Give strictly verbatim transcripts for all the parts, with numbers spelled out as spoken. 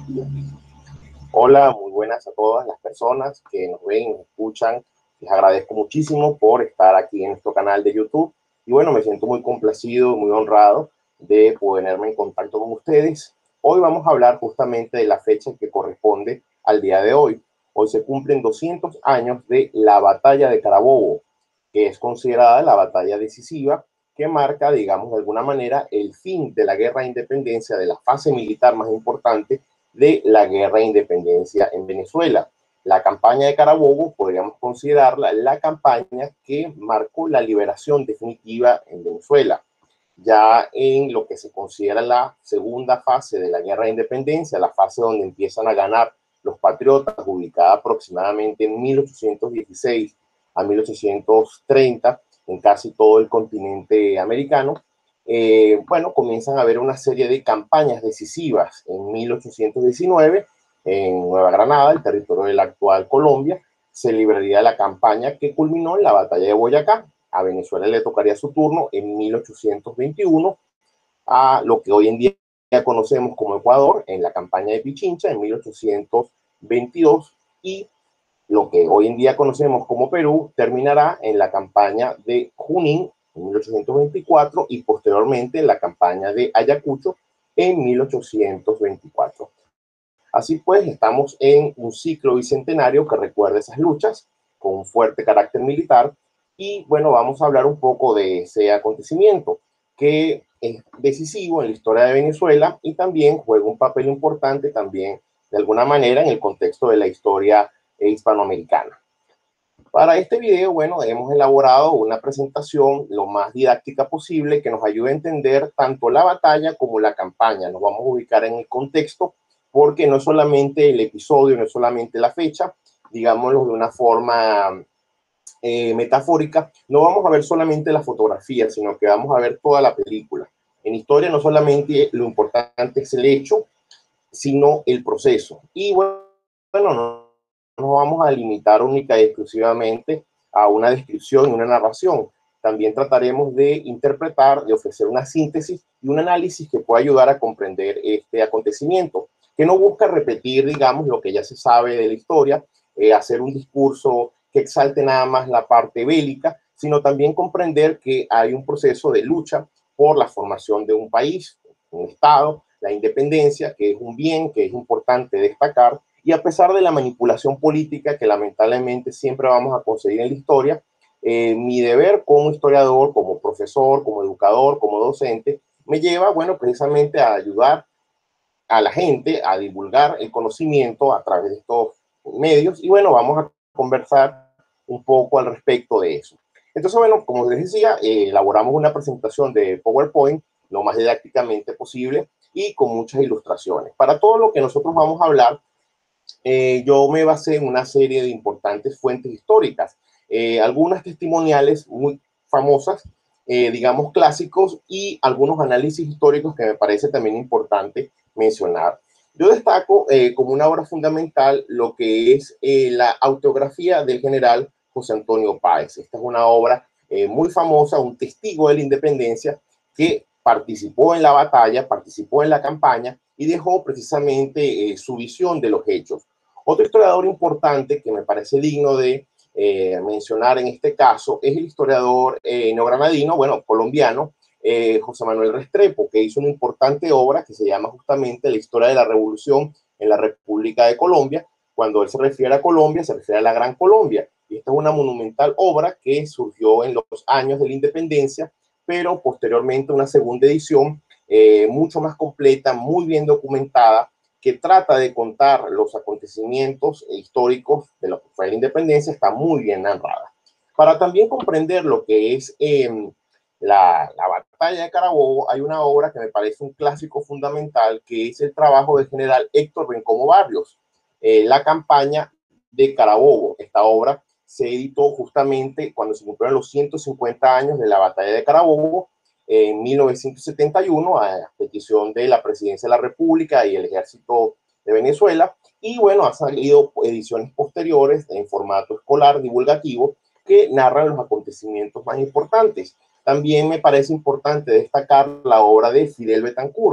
Hola, muy buenas a todas las personas que nos ven y nos escuchan. Les agradezco muchísimo por estar aquí en nuestro canal de YouTube. Y bueno, me siento muy complacido, muy honrado de ponerme en contacto con ustedes. Hoy vamos a hablar justamente de la fecha que corresponde al día de hoy. Hoy se cumplen doscientos años de la Batalla de Carabobo, que es considerada la batalla decisiva que marca, digamos, de alguna manera el fin de la guerra de independencia, de la fase militar más importante de la guerra de independencia en Venezuela. La campaña de Carabobo podríamos considerarla la campaña que marcó la liberación definitiva en Venezuela. Ya en lo que se considera la segunda fase de la guerra de independencia, la fase donde empiezan a ganar los patriotas, ubicada aproximadamente en mil ochocientos dieciséis a mil ochocientos treinta en casi todo el continente americano. Eh, bueno, comienzan a haber una serie de campañas decisivas. En mil ochocientos diecinueve, en Nueva Granada, el territorio de la actual Colombia, se libraría la campaña que culminó en la batalla de Boyacá. A Venezuela le tocaría su turno en mil ochocientos veintiuno, a lo que hoy en día conocemos como Ecuador, en la campaña de Pichincha en mil ochocientos veintidós, y lo que hoy en día conocemos como Perú terminará en la campaña de Junín en mil ochocientos veinticuatro y posteriormente en la campaña de Ayacucho en mil ochocientos veinticuatro. Así pues, estamos en un ciclo bicentenario que recuerda esas luchas con un fuerte carácter militar. Y bueno, vamos a hablar un poco de ese acontecimiento que es decisivo en la historia de Venezuela y también juega un papel importante también de alguna manera en el contexto de la historia hispanoamericana. Para este video, bueno, hemos elaborado una presentación lo más didáctica posible que nos ayude a entender tanto la batalla como la campaña. Nos vamos a ubicar en el contexto porque no es solamente el episodio, no es solamente la fecha, digámoslo de una forma eh, metafórica, no vamos a ver solamente la fotografía, sino que vamos a ver toda la película. En historia no solamente lo importante es el hecho, sino el proceso. Y bueno, no nos vamos a limitar única y exclusivamente a una descripción y una narración. También trataremos de interpretar, de ofrecer una síntesis y un análisis que pueda ayudar a comprender este acontecimiento, que no busca repetir, digamos, lo que ya se sabe de la historia, eh, hacer un discurso que exalte nada más la parte bélica, sino también comprender que hay un proceso de lucha por la formación de un país, un Estado, la independencia, que es un bien que es importante destacar, y a pesar de la manipulación política que lamentablemente siempre vamos a conseguir en la historia, eh, mi deber como historiador, como profesor, como educador, como docente, me lleva, bueno, precisamente a ayudar a la gente a divulgar el conocimiento a través de estos medios. Y bueno, vamos a conversar un poco al respecto de eso. Entonces, bueno, como les decía, eh, elaboramos una presentación de PowerPoint lo más didácticamente posible y con muchas ilustraciones. Para todo lo que nosotros vamos a hablar, eh, yo me basé en una serie de importantes fuentes históricas, eh, algunas testimoniales muy famosas, eh, digamos clásicos, y algunos análisis históricos que me parece también importante mencionar. Yo destaco eh, como una obra fundamental lo que es eh, la autografía del general José Antonio Páez. Esta es una obra eh, muy famosa, un testigo de la independencia que participó en la batalla, participó en la campaña y dejó precisamente eh, su visión de los hechos. Otro historiador importante que me parece digno de eh, mencionar en este caso es el historiador eh, neogranadino, bueno, colombiano, eh, José Manuel Restrepo, que hizo una importante obra que se llama justamente La historia de la revolución en la República de Colombia. Cuando él se refiere a Colombia, se refiere a la Gran Colombia. Y esta es una monumental obra que surgió en los años de la independencia, pero posteriormente una segunda edición eh, mucho más completa, muy bien documentada, que trata de contar los acontecimientos históricos de lo que fue la independencia, está muy bien narrada. Para también comprender lo que es eh, la, la batalla de Carabobo, hay una obra que me parece un clásico fundamental, que es el trabajo del general Héctor Bencomo Barrios, eh, La campaña de Carabobo. Esta obra se editó justamente cuando se cumplieron los ciento cincuenta años de la batalla de Carabobo, en mil novecientos setenta y uno, a petición de la Presidencia de la República y el Ejército de Venezuela. Y bueno, ha salido ediciones posteriores en formato escolar divulgativo que narran los acontecimientos más importantes. También me parece importante destacar la obra de Fidel Betancourt,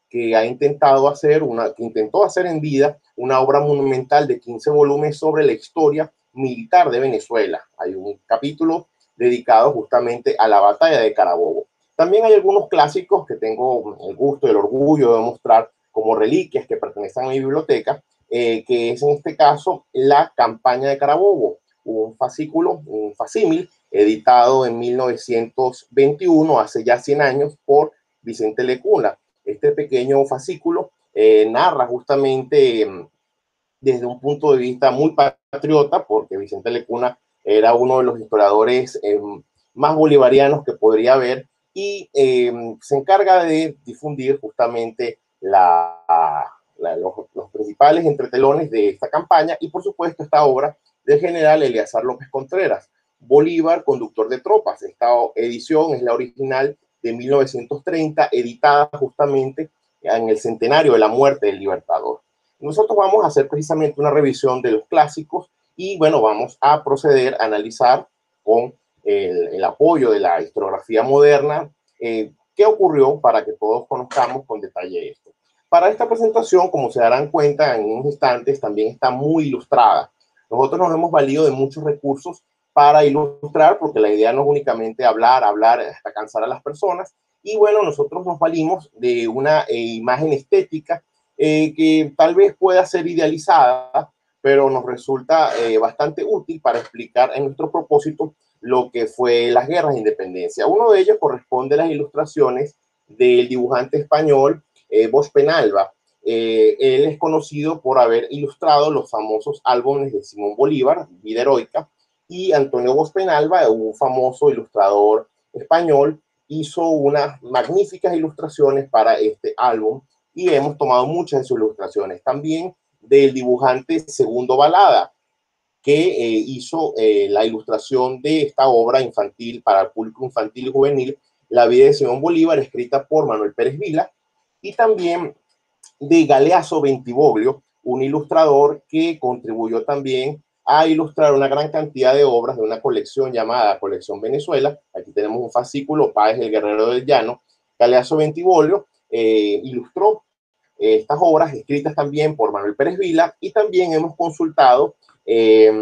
que ha intentado hacer una, que intentó hacer en vida una obra monumental de quince volúmenes sobre la historia militar de Venezuela. Hay un capítulo dedicado justamente a la batalla de Carabobo. También hay algunos clásicos que tengo el gusto y el orgullo de mostrar como reliquias que pertenecen a mi biblioteca, eh, que es en este caso la campaña de Carabobo, un fascículo, un facímil, editado en mil novecientos veintiuno, hace ya cien años, por Vicente Lecuna. Este pequeño fascículo eh, narra justamente eh, desde un punto de vista muy patriota, porque Vicente Lecuna era uno de los historiadores eh, más bolivarianos que podría haber, y eh, se encarga de difundir justamente la, la, los, los principales entretelones de esta campaña y, por supuesto, esta obra del general Eleazar López Contreras, Bolívar, conductor de tropas. Esta edición es la original de mil novecientos treinta, editada justamente en el centenario de la muerte del Libertador. Nosotros vamos a hacer precisamente una revisión de los clásicos y, bueno, vamos a proceder a analizar con el, el apoyo de la historiografía moderna eh, qué ocurrió para que todos conozcamos con detalle esto. Para esta presentación, como se darán cuenta en unos instantes, también está muy ilustrada. Nosotros nos hemos valido de muchos recursos para ilustrar, porque la idea no es únicamente hablar, hablar hasta cansar a las personas. Y bueno, nosotros nos valimos de una eh, imagen estética eh, que tal vez pueda ser idealizada, pero nos resulta eh, bastante útil para explicar en nuestro propósito lo que fue las guerras de independencia. Uno de ellos corresponde a las ilustraciones del dibujante español eh, Bosch Penalba. Eh, él es conocido por haber ilustrado los famosos álbumes de Simón Bolívar, Vida Heroica, y Antonio Bosch Penalba, un famoso ilustrador español, hizo unas magníficas ilustraciones para este álbum y hemos tomado muchas de sus ilustraciones. También del dibujante Segundo Balada, que eh, hizo eh, la ilustración de esta obra infantil para el público infantil y juvenil, La vida de Simón Bolívar, escrita por Manuel Pérez Vila, y también de Galeazzo Bentivoglio, un ilustrador que contribuyó también a ilustrar una gran cantidad de obras de una colección llamada Colección Venezuela. Aquí tenemos un fascículo, Páez el Guerrero del Llano. Galeazzo Bentivoglio eh, ilustró eh, estas obras escritas también por Manuel Pérez Vila, y también hemos consultado eh,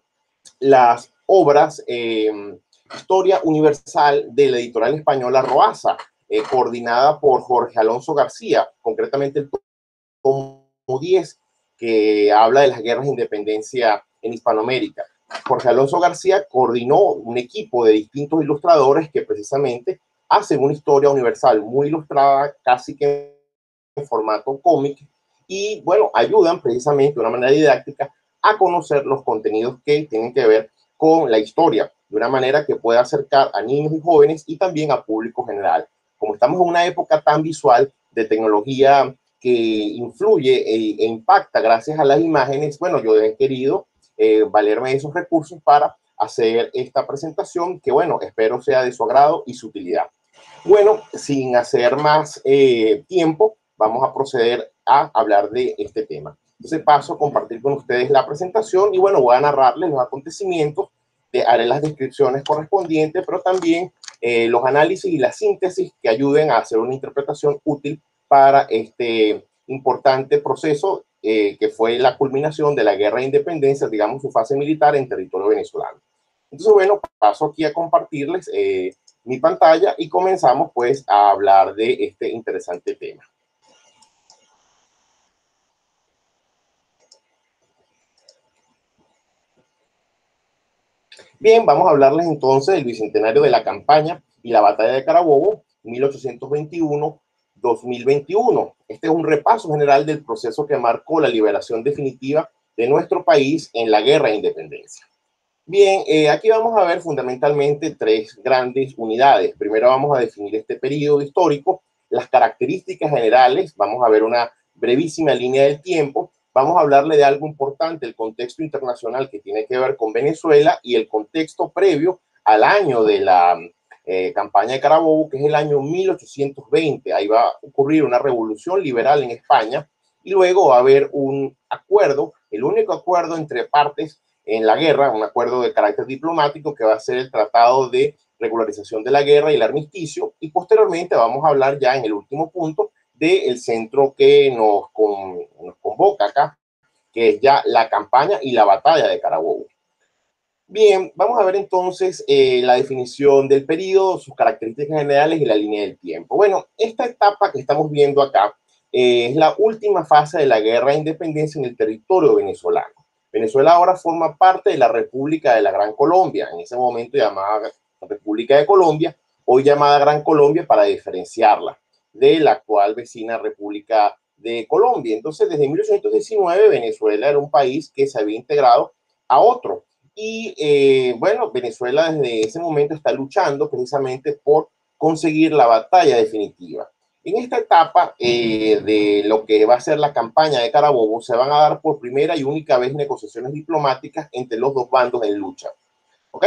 las obras eh, Historia Universal de la editorial española Roasa, eh, coordinada por Jorge Alonso García, concretamente el tomo diez, que habla de las guerras de independencia en Hispanoamérica. Jorge Alonso García coordinó un equipo de distintos ilustradores que precisamente hacen una historia universal muy ilustrada, casi que en formato cómic, y bueno, ayudan precisamente de una manera didáctica a conocer los contenidos que tienen que ver con la historia, de una manera que pueda acercar a niños y jóvenes y también a público general. Como estamos en una época tan visual de tecnología que influye e, e impacta gracias a las imágenes, bueno, yo he querido eh, valerme de esos recursos para hacer esta presentación que, bueno, espero sea de su agrado y su utilidad. Bueno, sin hacer más eh, tiempo, vamos a proceder a hablar de este tema. Entonces paso a compartir con ustedes la presentación y, bueno, voy a narrarles los acontecimientos, de, haré las descripciones correspondientes, pero también eh, los análisis y la síntesis que ayuden a hacer una interpretación útil para este importante proceso eh, que fue la culminación de la guerra de independencia, digamos, su fase militar en territorio venezolano. Entonces, bueno, paso aquí a compartirles eh, mi pantalla y comenzamos pues a hablar de este interesante tema. Bien, vamos a hablarles entonces del bicentenario de la campaña y la batalla de Carabobo, mil ochocientos veintiuno a dos mil veintiuno. Este es un repaso general del proceso que marcó la liberación definitiva de nuestro país en la guerra de independencia. Bien, eh, aquí vamos a ver fundamentalmente tres grandes unidades. Primero vamos a definir este periodo histórico, las características generales, vamos a ver una brevísima línea del tiempo, vamos a hablarle de algo importante, el contexto internacional que tiene que ver con Venezuela y el contexto previo al año de la eh, campaña de Carabobo, que es el año mil ochocientos veinte. Ahí va a ocurrir una revolución liberal en España y luego va a haber un acuerdo, el único acuerdo entre partes en la guerra, un acuerdo de carácter diplomático que va a ser el Tratado de Regularización de la Guerra y el Armisticio, y posteriormente vamos a hablar ya en el último punto del centro que nos, con, nos convoca acá, que es ya la campaña y la batalla de Carabobo. Bien, vamos a ver entonces eh, la definición del periodo, sus características generales y la línea del tiempo. Bueno, esta etapa que estamos viendo acá eh, es la última fase de la guerra de independencia en el territorio venezolano. Venezuela ahora forma parte de la República de la Gran Colombia, en ese momento llamada República de Colombia, hoy llamada Gran Colombia para diferenciarla de la actual vecina República de Colombia. Entonces, desde mil ochocientos diecinueve, Venezuela era un país que se había integrado a otro. Y eh, bueno, Venezuela desde ese momento está luchando precisamente por conseguir la batalla definitiva. En esta etapa eh, de lo que va a ser la campaña de Carabobo, se van a dar por primera y única vez negociaciones diplomáticas entre los dos bandos en lucha. ¿Ok?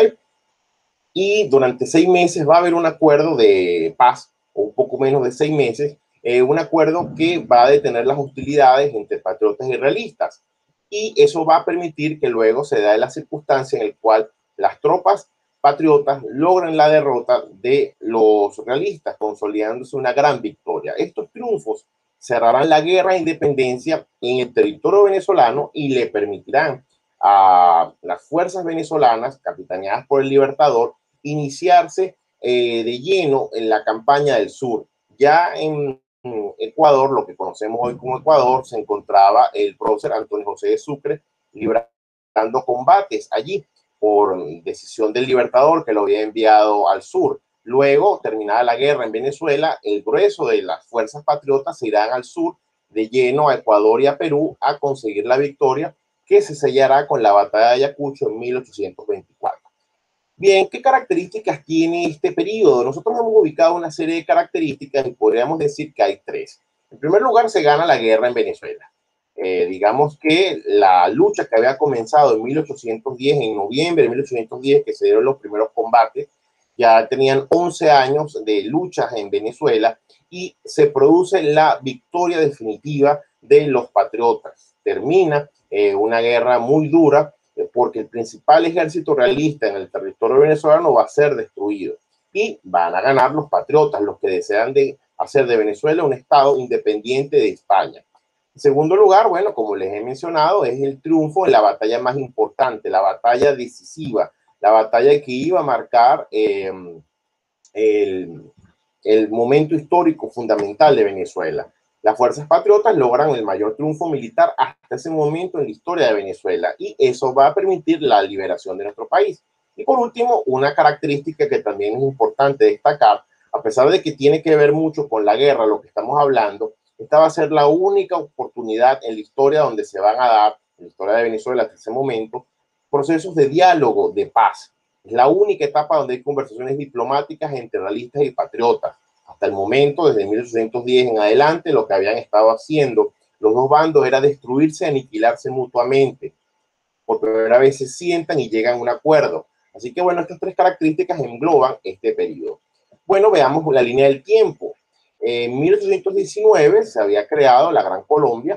Y durante seis meses va a haber un acuerdo de paz, o un poco menos de seis meses, eh, un acuerdo que va a detener las hostilidades entre patriotas y realistas. Y eso va a permitir que luego se dé la circunstancia en la cual las tropas patriotas logran la derrota de los realistas, consolidándose una gran victoria. Estos triunfos cerrarán la guerra de independencia en el territorio venezolano y le permitirán a las fuerzas venezolanas, capitaneadas por el Libertador, iniciarse eh, de lleno en la campaña del sur. Ya en Ecuador, lo que conocemos hoy como Ecuador, se encontraba el prócer Antonio José de Sucre librando combates allí por decisión del Libertador que lo había enviado al sur. Luego, terminada la guerra en Venezuela, el grueso de las fuerzas patriotas se irán al sur de lleno a Ecuador y a Perú a conseguir la victoria que se sellará con la batalla de Ayacucho en mil ochocientos veinticuatro. Bien, ¿qué características tiene este periodo? Nosotros hemos ubicado una serie de características y podríamos decir que hay tres. En primer lugar, se gana la guerra en Venezuela. Eh, digamos que la lucha que había comenzado en mil ochocientos diez, en noviembre de mil ochocientos diez, que se dieron los primeros combates, ya tenían once años de luchas en Venezuela y se produce la victoria definitiva de los patriotas. Termina eh, una guerra muy dura, porque el principal ejército realista en el territorio venezolano va a ser destruido y van a ganar los patriotas, los que desean de hacer de Venezuela un estado independiente de España. En segundo lugar, bueno, como les he mencionado, es el triunfo en la batalla más importante, la batalla decisiva, la batalla que iba a marcar eh, el, el momento histórico fundamental de Venezuela. Las fuerzas patriotas logran el mayor triunfo militar hasta ese momento en la historia de Venezuela y eso va a permitir la liberación de nuestro país. Y por último, una característica que también es importante destacar, a pesar de que tiene que ver mucho con la guerra, lo que estamos hablando, esta va a ser la única oportunidad en la historia donde se van a dar, en la historia de Venezuela hasta ese momento, procesos de diálogo, de paz. Es la única etapa donde hay conversaciones diplomáticas entre realistas y patriotas. Hasta el momento, desde mil ochocientos diez en adelante, lo que habían estado haciendo los dos bandos era destruirse, aniquilarse mutuamente. Por primera vez se sientan y llegan a un acuerdo. Así que, bueno, estas tres características engloban este periodo. Bueno, veamos la línea del tiempo. En mil ochocientos diecinueve se había creado la Gran Colombia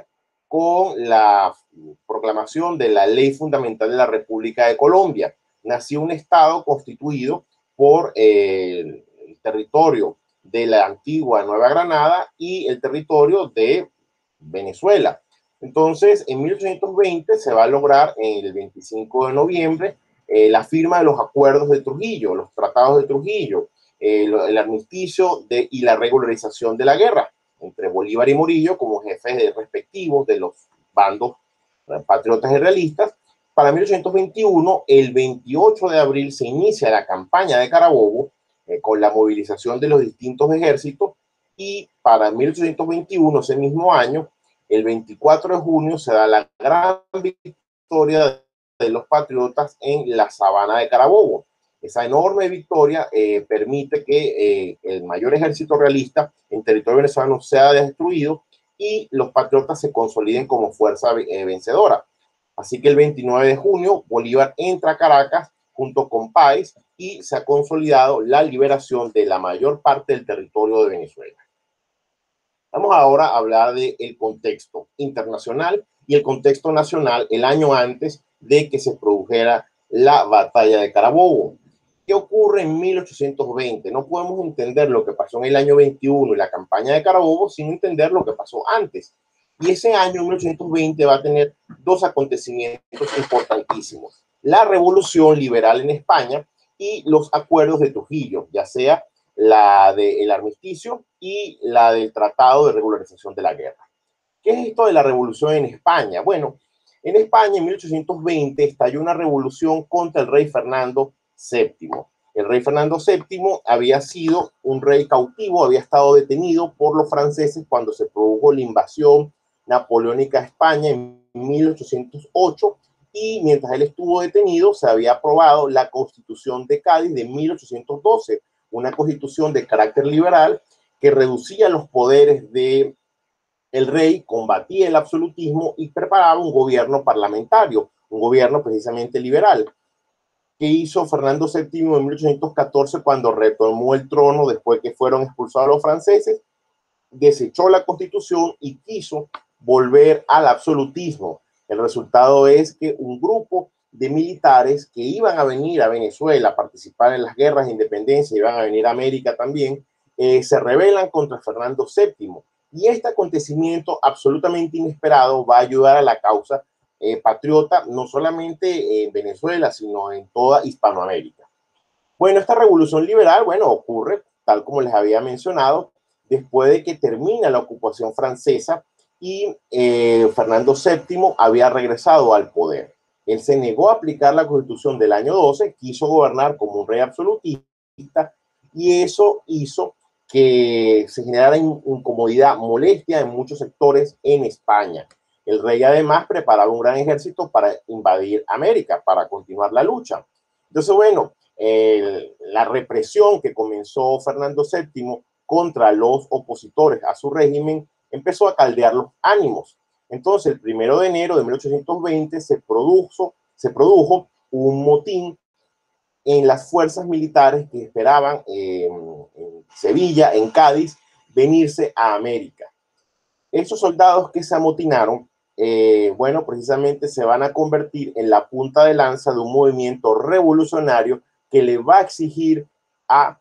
con la proclamación de la Ley Fundamental de la República de Colombia. Nació un estado constituido por eh, el territorio de la antigua Nueva Granada y el territorio de Venezuela. Entonces, en mil ochocientos veinte se va a lograr en el veinticinco de noviembre eh, la firma de los acuerdos de Trujillo, los tratados de Trujillo, eh, el armisticio de, y la regularización de la guerra entre Bolívar y Morillo como jefes de respectivos de los bandos patriotas y realistas. Para mil ochocientos veintiuno, el veintiocho de abril, se inicia la campaña de Carabobo eh, con la movilización de los distintos ejércitos y para mil ochocientos veintiuno, ese mismo año, el veinticuatro de junio, se da la gran victoria de los patriotas en la sabana de Carabobo. Esa enorme victoria eh, permite que eh, el mayor ejército realista en territorio venezolano sea destruido y los patriotas se consoliden como fuerza eh, vencedora. Así que el veintinueve de junio, Bolívar entra a Caracas junto con Páez y se ha consolidado la liberación de la mayor parte del territorio de Venezuela. Vamos ahora a hablar del contexto internacional y el contexto nacional el año antes de que se produjera la batalla de Carabobo. ¿Qué ocurre en mil ochocientos veinte? No podemos entender lo que pasó en el año veintiuno y la campaña de Carabobo sin entender lo que pasó antes. Y ese año, mil ochocientos veinte, va a tener dos acontecimientos importantísimos. La revolución liberal en España y los acuerdos de Trujillo, ya sea la del armisticio y la del Tratado de Regularización de la Guerra. ¿Qué es esto de la revolución en España? Bueno, en España en mil ochocientos veinte estalló una revolución contra el rey Fernando séptimo. El rey Fernando séptimo había sido un rey cautivo, había estado detenido por los franceses cuando se produjo la invasión napoleónica a España en mil ochocientos ocho, y mientras él estuvo detenido se había aprobado la Constitución de Cádiz de mil ochocientos doce, una constitución de carácter liberal que reducía los poderes de el rey, combatía el absolutismo y preparaba un gobierno parlamentario, un gobierno precisamente liberal. ¿Qué hizo Fernando séptimo en mil ochocientos catorce cuando retomó el trono después que fueron expulsados los franceses? Desechó la constitución y quiso volver al absolutismo. El resultado es que un grupo de militares que iban a venir a Venezuela a participar en las guerras de independencia, iban a venir a América también, eh, se rebelan contra Fernando séptimo. Y este acontecimiento absolutamente inesperado va a ayudar a la causa eh, patriota, no solamente en Venezuela, sino en toda Hispanoamérica. Bueno, esta revolución liberal, bueno, ocurre, tal como les había mencionado, después de que termina la ocupación francesa y eh, Fernando séptimo había regresado al poder. Él se negó a aplicar la constitución del año doce, quiso gobernar como un rey absolutista, y eso hizo que se generara incomodidad, molestia en muchos sectores en España. El rey además preparaba un gran ejército para invadir América, para continuar la lucha. Entonces, bueno, eh, la represión que comenzó Fernando séptimo contra los opositores a su régimen empezó a caldear los ánimos. Entonces, el primero de enero de mil ochocientos veinte se produjo, se produjo un motín en las fuerzas militares que esperaban eh, en Sevilla, en Cádiz, venirse a América. Esos soldados que se amotinaron, eh, bueno, precisamente se van a convertir en la punta de lanza de un movimiento revolucionario que le va a exigir a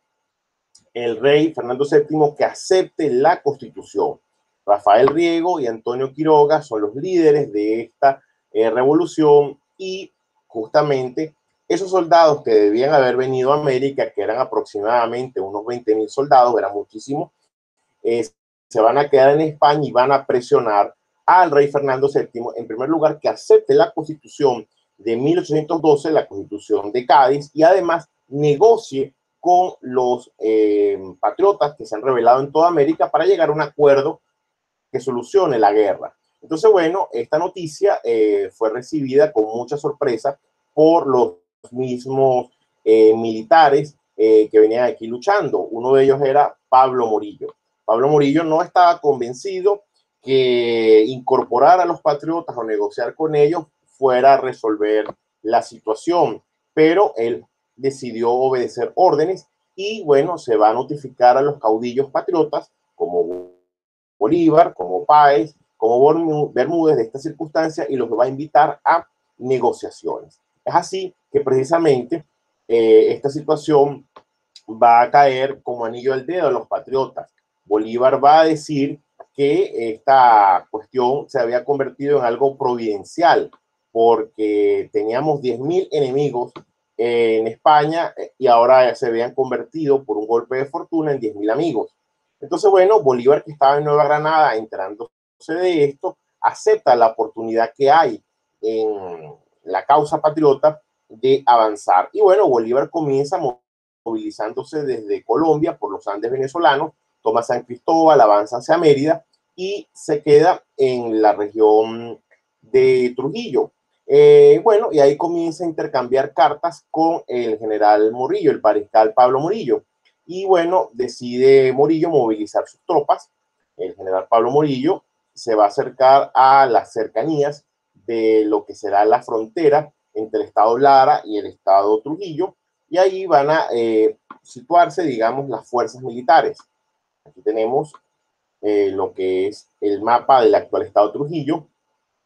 el rey Fernando séptimo que acepte la Constitución. Rafael Riego y Antonio Quiroga son los líderes de esta eh, revolución, y justamente esos soldados que debían haber venido a América, que eran aproximadamente unos veinte mil soldados, eran muchísimos, eh, se van a quedar en España y van a presionar al rey Fernando séptimo, en primer lugar, que acepte la Constitución de mil ochocientos doce, la Constitución de Cádiz, y además negocie con los eh, patriotas que se han rebelado en toda América para llegar a un acuerdo que solucione la guerra. Entonces, bueno, esta noticia eh, fue recibida con mucha sorpresa por los mismos eh, militares eh, que venían aquí luchando. Uno de ellos era Pablo Morillo. Pablo Morillo no estaba convencido que incorporar a los patriotas o negociar con ellos fuera a resolver la situación, pero él decidió obedecer órdenes y, bueno, se va a notificar a los caudillos patriotas como Bolívar, como Páez, como Bermúdez de esta circunstancia, y los va a invitar a negociaciones. Es así que precisamente eh, esta situación va a caer como anillo al dedo a los patriotas. Bolívar va a decir que esta cuestión se había convertido en algo providencial, porque teníamos diez mil enemigos en España y ahora se habían convertido por un golpe de fortuna en diez mil amigos. Entonces, bueno, Bolívar, que estaba en Nueva Granada enterándose de esto, acepta la oportunidad que hay en la causa patriota de avanzar. Y bueno, Bolívar comienza movilizándose desde Colombia por los Andes venezolanos, toma San Cristóbal, avanza hacia Mérida y se queda en la región de Trujillo. Eh, bueno, y ahí comienza a intercambiar cartas con el general Morillo, el mariscal Pablo Morillo. Y bueno, decide Morillo movilizar sus tropas. El general Pablo Morillo se va a acercar a las cercanías de lo que será la frontera entre el estado Lara y el estado Trujillo, y ahí van a eh, situarse, digamos, las fuerzas militares. Aquí tenemos eh, lo que es el mapa del actual estado Trujillo.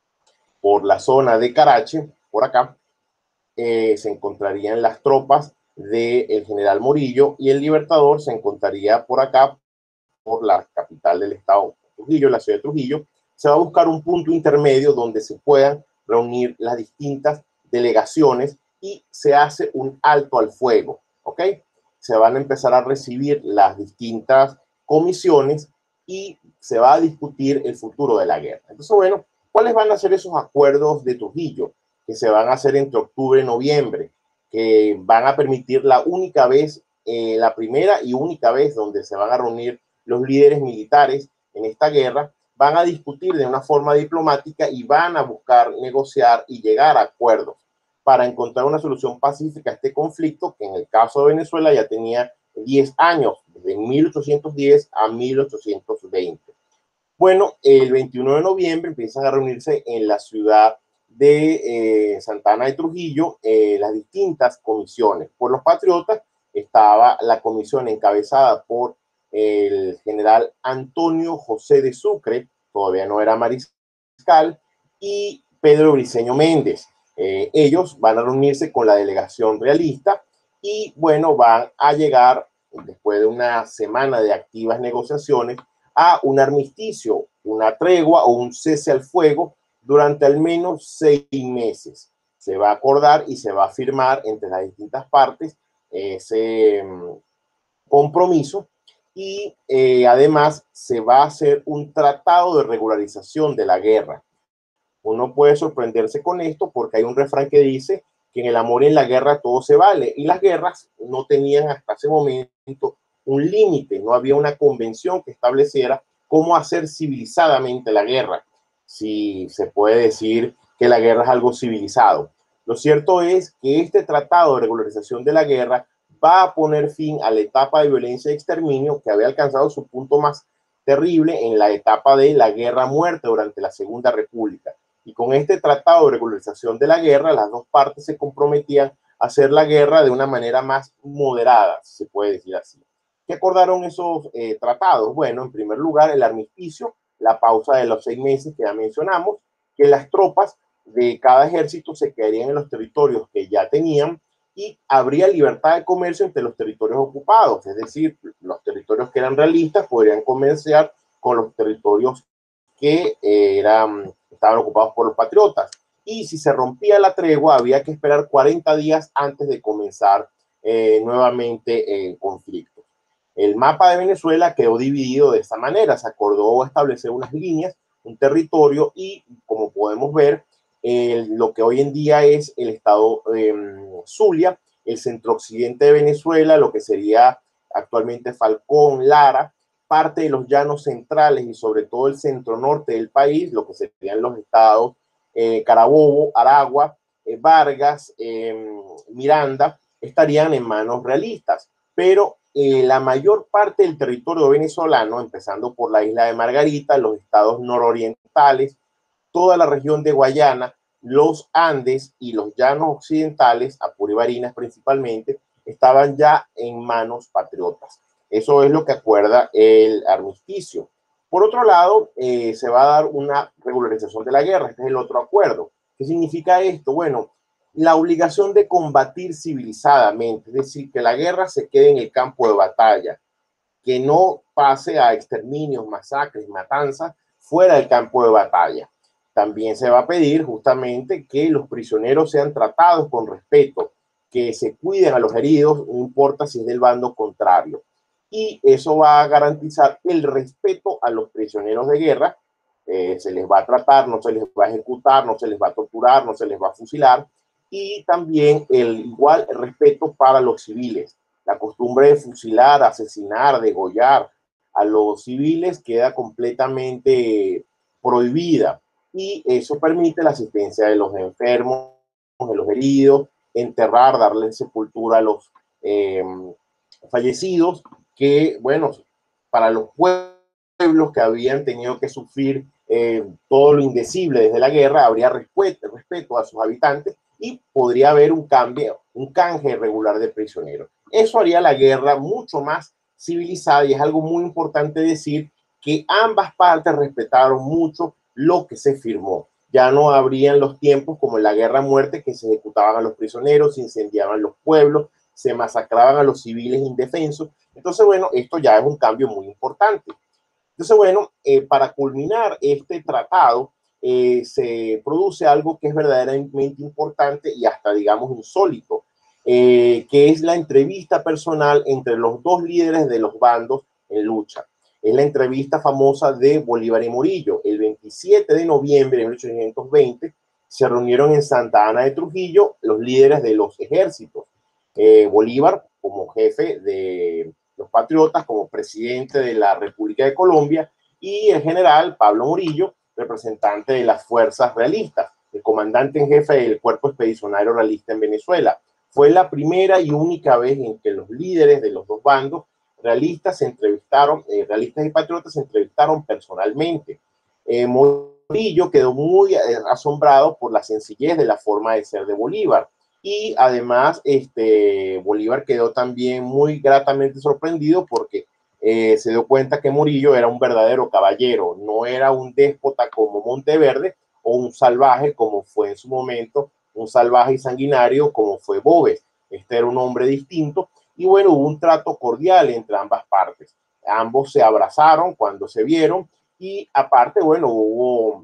Por la zona de Carache, por acá, eh, se encontrarían las tropas del general Morillo, y el Libertador se encontraría por acá, por la capital del estado, Trujillo, la ciudad de Trujillo. Se va a buscar un punto intermedio donde se puedan reunir las distintas delegaciones y se hace un alto al fuego, ¿ok? Se van a empezar a recibir las distintas comisiones y se va a discutir el futuro de la guerra. Entonces, bueno, ¿cuáles van a ser esos acuerdos de Trujillo que se van a hacer entre octubre y noviembre, que van a permitir la única vez, eh, la primera y única vez donde se van a reunir los líderes militares en esta guerra? Van a discutir de una forma diplomática y van a buscar negociar y llegar a acuerdos para encontrar una solución pacífica a este conflicto, que en el caso de Venezuela ya tenía diez años, desde mil ochocientos diez a mil ochocientos veinte. Bueno, el veintiuno de noviembre empiezan a reunirse en la ciudad de eh, Santa Ana de Trujillo eh, las distintas comisiones. Por los patriotas estaba la comisión encabezada por el general Antonio José de Sucre, todavía no era mariscal, y Pedro Briceño Méndez. Eh, ellos van a reunirse con la delegación realista y, bueno, van a llegar, después de una semana de activas negociaciones, a un armisticio, una tregua o un cese al fuego durante al menos seis meses. Se va a acordar y se va a firmar entre las distintas partes ese um, compromiso y eh, además se va a hacer un tratado de regularización de la guerra. Uno puede sorprenderse con esto porque hay un refrán que dice que en el amor y en la guerra todo se vale, y las guerras no tenían hasta ese momento un límite, no había una convención que estableciera cómo hacer civilizadamente la guerra, si se puede decir que la guerra es algo civilizado. Lo cierto es que este tratado de regularización de la guerra va a poner fin a la etapa de violencia y exterminio que había alcanzado su punto más terrible en la etapa de la guerra a muerte durante la Segunda República. Y con este tratado de regularización de la guerra, las dos partes se comprometían a hacer la guerra de una manera más moderada, si se puede decir así. ¿Qué acordaron esos eh, tratados? Bueno, en primer lugar, el armisticio, la pausa de los seis meses que ya mencionamos, que las tropas de cada ejército se quedarían en los territorios que ya tenían y habría libertad de comercio entre los territorios ocupados, es decir, los territorios que eran realistas podrían comerciar con los territorios que eh, eran, estaban ocupados por los patriotas. Y si se rompía la tregua, había que esperar cuarenta días antes de comenzar eh, nuevamente el conflicto. El mapa de Venezuela quedó dividido de esta manera. Se acordó establecer unas líneas, un territorio y, como podemos ver, eh, lo que hoy en día es el estado eh, Zulia, el centro-occidente de Venezuela, lo que sería actualmente Falcón, Lara, parte de los llanos centrales y sobre todo el centro-norte del país, lo que serían los estados eh, Carabobo, Aragua, eh, Vargas, eh, Miranda, estarían en manos realistas. Pero eh, la mayor parte del territorio venezolano, empezando por la isla de Margarita, los estados nororientales, toda la región de Guayana, los Andes y los llanos occidentales, Apure y Barinas principalmente, estaban ya en manos patriotas. Eso es lo que acuerda el armisticio. Por otro lado, eh, se va a dar una regularización de la guerra. Este es el otro acuerdo. ¿Qué significa esto? Bueno, la obligación de combatir civilizadamente, es decir, que la guerra se quede en el campo de batalla, que no pase a exterminios, masacres, matanzas fuera del campo de batalla. También se va a pedir justamente que los prisioneros sean tratados con respeto, que se cuiden a los heridos, no importa si es del bando contrario. Y eso va a garantizar el respeto a los prisioneros de guerra. Eh, se les va a tratar, no se les va a ejecutar, no se les va a torturar, no se les va a fusilar. Y también el igual respeto para los civiles. La costumbre de fusilar, asesinar, degollar a los civiles queda completamente prohibida y eso permite la asistencia de los enfermos, de los heridos, enterrar, darle sepultura a los eh, fallecidos, que, bueno, para los pueblos que habían tenido que sufrir eh, todo lo indecible desde la guerra, habría respeto, respeto a sus habitantes y podría haber un cambio, un canje regular de prisioneros. Eso haría la guerra mucho más civilizada y es algo muy importante decir que ambas partes respetaron mucho lo que se firmó. Ya no habrían los tiempos como en la guerra a muerte que se ejecutaban a los prisioneros, se incendiaban los pueblos, se masacraban a los civiles indefensos. Entonces, bueno, esto ya es un cambio muy importante. Entonces, bueno, eh, para culminar este tratado, eh, se produce algo que es verdaderamente importante y hasta, digamos, insólito, eh, que es la entrevista personal entre los dos líderes de los bandos en lucha. Es la entrevista famosa de Bolívar y Morillo. El veintisiete de noviembre de mil ochocientos veinte se reunieron en Santa Ana de Trujillo los líderes de los ejércitos. Eh, Bolívar como jefe de los patriotas, como presidente de la República de Colombia, y el general Pablo Morillo, representante de las fuerzas realistas, el comandante en jefe del Cuerpo Expedicionario Realista en Venezuela. Fue la primera y única vez en que los líderes de los dos bandos realistas se entrevistaron, eh, realistas y patriotas se entrevistaron personalmente. Eh, Morillo quedó muy eh, asombrado por la sencillez de la forma de ser de Bolívar. Y además, este, Bolívar quedó también muy gratamente sorprendido porque eh, se dio cuenta que Morillo era un verdadero caballero, no era un déspota como Monteverde o un salvaje como fue en su momento, un salvaje y sanguinario como fue Boves. Este era un hombre distinto y bueno, hubo un trato cordial entre ambas partes. Ambos se abrazaron cuando se vieron y aparte, bueno, hubo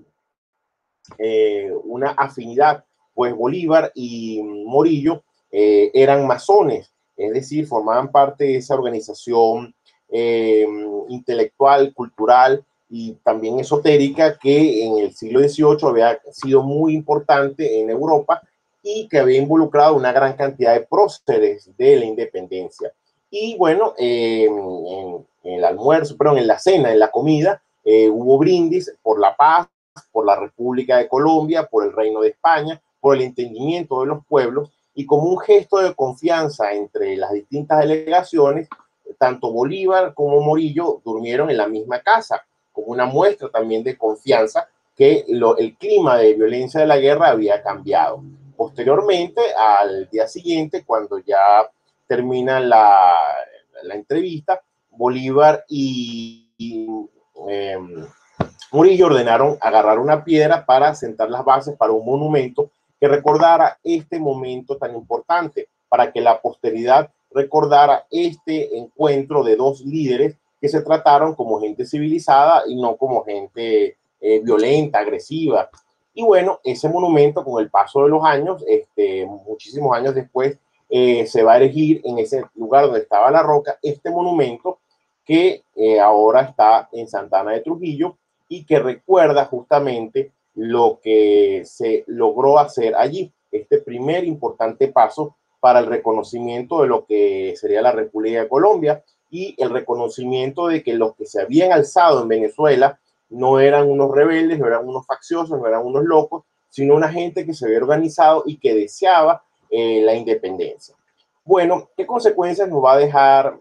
eh, una afinidad, pues Bolívar y Morillo eh, eran masones, es decir, formaban parte de esa organización eh, intelectual, cultural y también esotérica que en el siglo dieciocho había sido muy importante en Europa y que había involucrado una gran cantidad de próceres de la independencia. Y bueno, eh, en, en el almuerzo, perdón, en la cena, en la comida, eh, hubo brindis por la paz, por la República de Colombia, por el Reino de España, por el entendimiento de los pueblos y como un gesto de confianza entre las distintas delegaciones, tanto Bolívar como Morillo durmieron en la misma casa, como una muestra también de confianza que lo, el clima de violencia de la guerra había cambiado. Posteriormente, al día siguiente, cuando ya termina la, la entrevista, Bolívar y, y eh, Murillo ordenaron agarrar una piedra para sentar las bases para un monumento que recordara este momento tan importante, para que la posteridad recordara este encuentro de dos líderes que se trataron como gente civilizada y no como gente eh, violenta, agresiva. Y bueno, ese monumento con el paso de los años, este, muchísimos años después, eh, se va a erigir en ese lugar donde estaba la roca, este monumento que eh, ahora está en Santa Ana de Trujillo y que recuerda justamente lo que se logró hacer allí, este primer importante paso para el reconocimiento de lo que sería la República de Colombia y el reconocimiento de que los que se habían alzado en Venezuela no eran unos rebeldes, no eran unos facciosos, no eran unos locos, sino una gente que se había organizado y que deseaba eh, la independencia. Bueno, ¿qué consecuencias nos va a dejar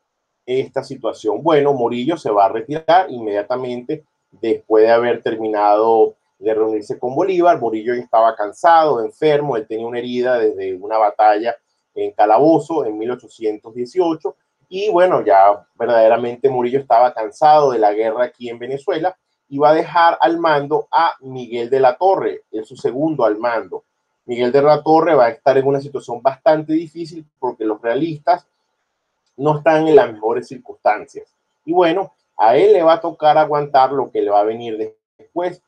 esta situación? Bueno, Morillo se va a retirar inmediatamente después de haber terminado de reunirse con Bolívar. Morillo estaba cansado, enfermo, él tenía una herida desde una batalla en Calabozo en mil ochocientos dieciocho y bueno, ya verdaderamente Morillo estaba cansado de la guerra aquí en Venezuela y va a dejar al mando a Miguel de la Torre, es su segundo al mando. Miguel de la Torre va a estar en una situación bastante difícil porque los realistas no están en las mejores circunstancias. Y bueno, a él le va a tocar aguantar lo que le va a venir después,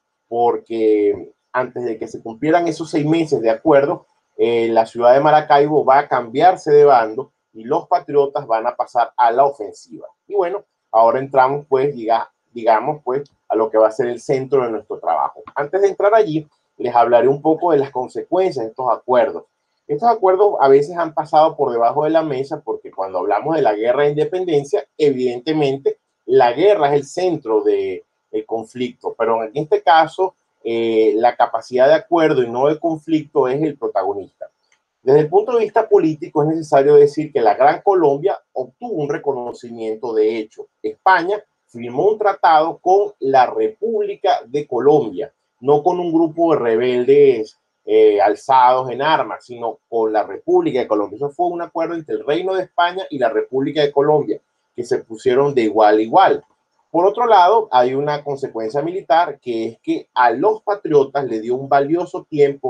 porque antes de que se cumplieran esos seis meses de acuerdo, eh, la ciudad de Maracaibo va a cambiarse de bando y los patriotas van a pasar a la ofensiva. Y bueno, ahora entramos pues, diga, digamos pues, a lo que va a ser el centro de nuestro trabajo. Antes de entrar allí, les hablaré un poco de las consecuencias de estos acuerdos. Estos acuerdos a veces han pasado por debajo de la mesa porque cuando hablamos de la guerra de independencia, evidentemente la guerra es el centro del de conflicto, pero en este caso eh, la capacidad de acuerdo y no de conflicto es el protagonista. Desde el punto de vista político es necesario decir que la Gran Colombia obtuvo un reconocimiento de hecho. España firmó un tratado con la República de Colombia, no con un grupo de rebeldes Eh, alzados en armas, sino con la República de Colombia. Eso fue un acuerdo entre el Reino de España y la República de Colombia, que se pusieron de igual a igual. Por otro lado, hay una consecuencia militar, que es que a los patriotas le dio un valioso tiempo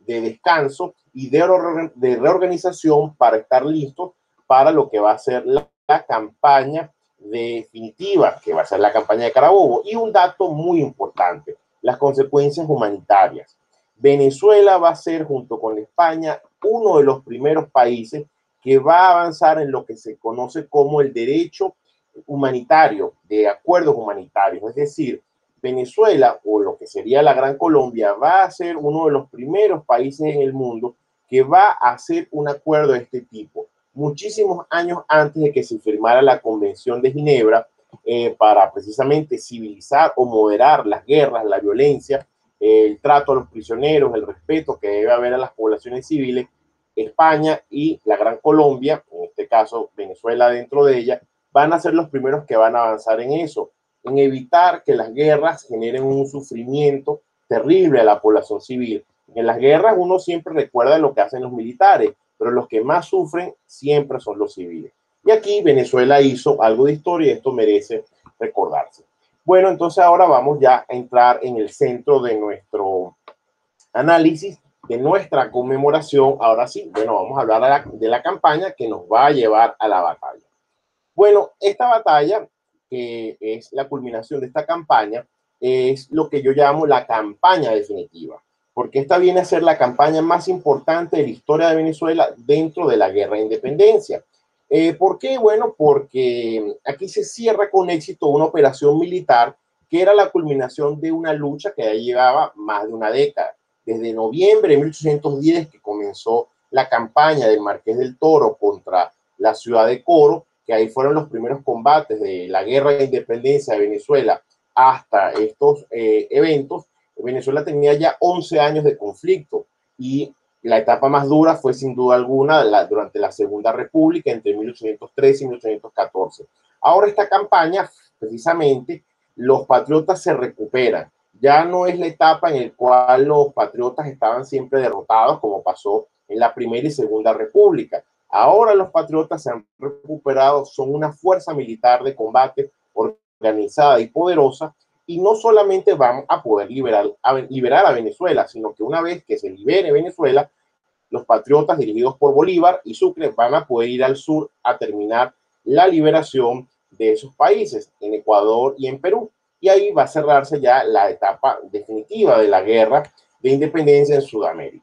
de descanso y de, de reorganización para estar listos para lo que va a ser la, la campaña definitiva, que va a ser la campaña de Carabobo. Y un dato muy importante, las consecuencias humanitarias. Venezuela va a ser, junto con España, uno de los primeros países que va a avanzar en lo que se conoce como el derecho humanitario, de acuerdos humanitarios. Es decir, Venezuela, o lo que sería la Gran Colombia, va a ser uno de los primeros países en el mundo que va a hacer un acuerdo de este tipo. Muchísimos años antes de que se firmara la Convención de Ginebra, eh, para precisamente civilizar o moderar las guerras, la violencia, eh, el trato a los prisioneros, el respeto que debe haber a las poblaciones civiles. España y la Gran Colombia, en este caso Venezuela dentro de ella, van a ser los primeros que van a avanzar en eso, en evitar que las guerras generen un sufrimiento terrible a la población civil. En las guerras uno siempre recuerda lo que hacen los militares, pero los que más sufren siempre son los civiles. Y aquí Venezuela hizo algo de historia y esto merece recordarse. Bueno, entonces ahora vamos ya a entrar en el centro de nuestro análisis, de nuestra conmemoración. Ahora sí, bueno, vamos a hablar de la, de la campaña que nos va a llevar a la batalla. Bueno, esta batalla, que es la culminación de esta campaña, es lo que yo llamo la campaña definitiva, porque esta viene a ser la campaña más importante de la historia de Venezuela dentro de la guerra de independencia. Eh, ¿Por qué? Bueno, porque aquí se cierra con éxito una operación militar que era la culminación de una lucha que ya llevaba más de una década. Desde noviembre de mil ochocientos diez, que comenzó la campaña del Marqués del Toro contra la ciudad de Coro, que ahí fueron los primeros combates de la guerra de independencia de Venezuela hasta estos eh, eventos. Venezuela tenía ya once años de conflicto y la etapa más dura fue sin duda alguna la, durante la Segunda República entre mil ochocientos trece y mil ochocientos catorce. Ahora esta campaña, precisamente, los patriotas se recuperan. Ya no es la etapa en la cual los patriotas estaban siempre derrotados, como pasó en la Primera y Segunda República. Ahora los patriotas se han recuperado, son una fuerza militar de combate organizada y poderosa, y no solamente van a poder liberar a, liberar a Venezuela, sino que una vez que se libere Venezuela, los patriotas dirigidos por Bolívar y Sucre van a poder ir al sur a terminar la liberación de esos países, en Ecuador y en Perú. Y ahí va a cerrarse ya la etapa definitiva de la guerra de independencia en Sudamérica.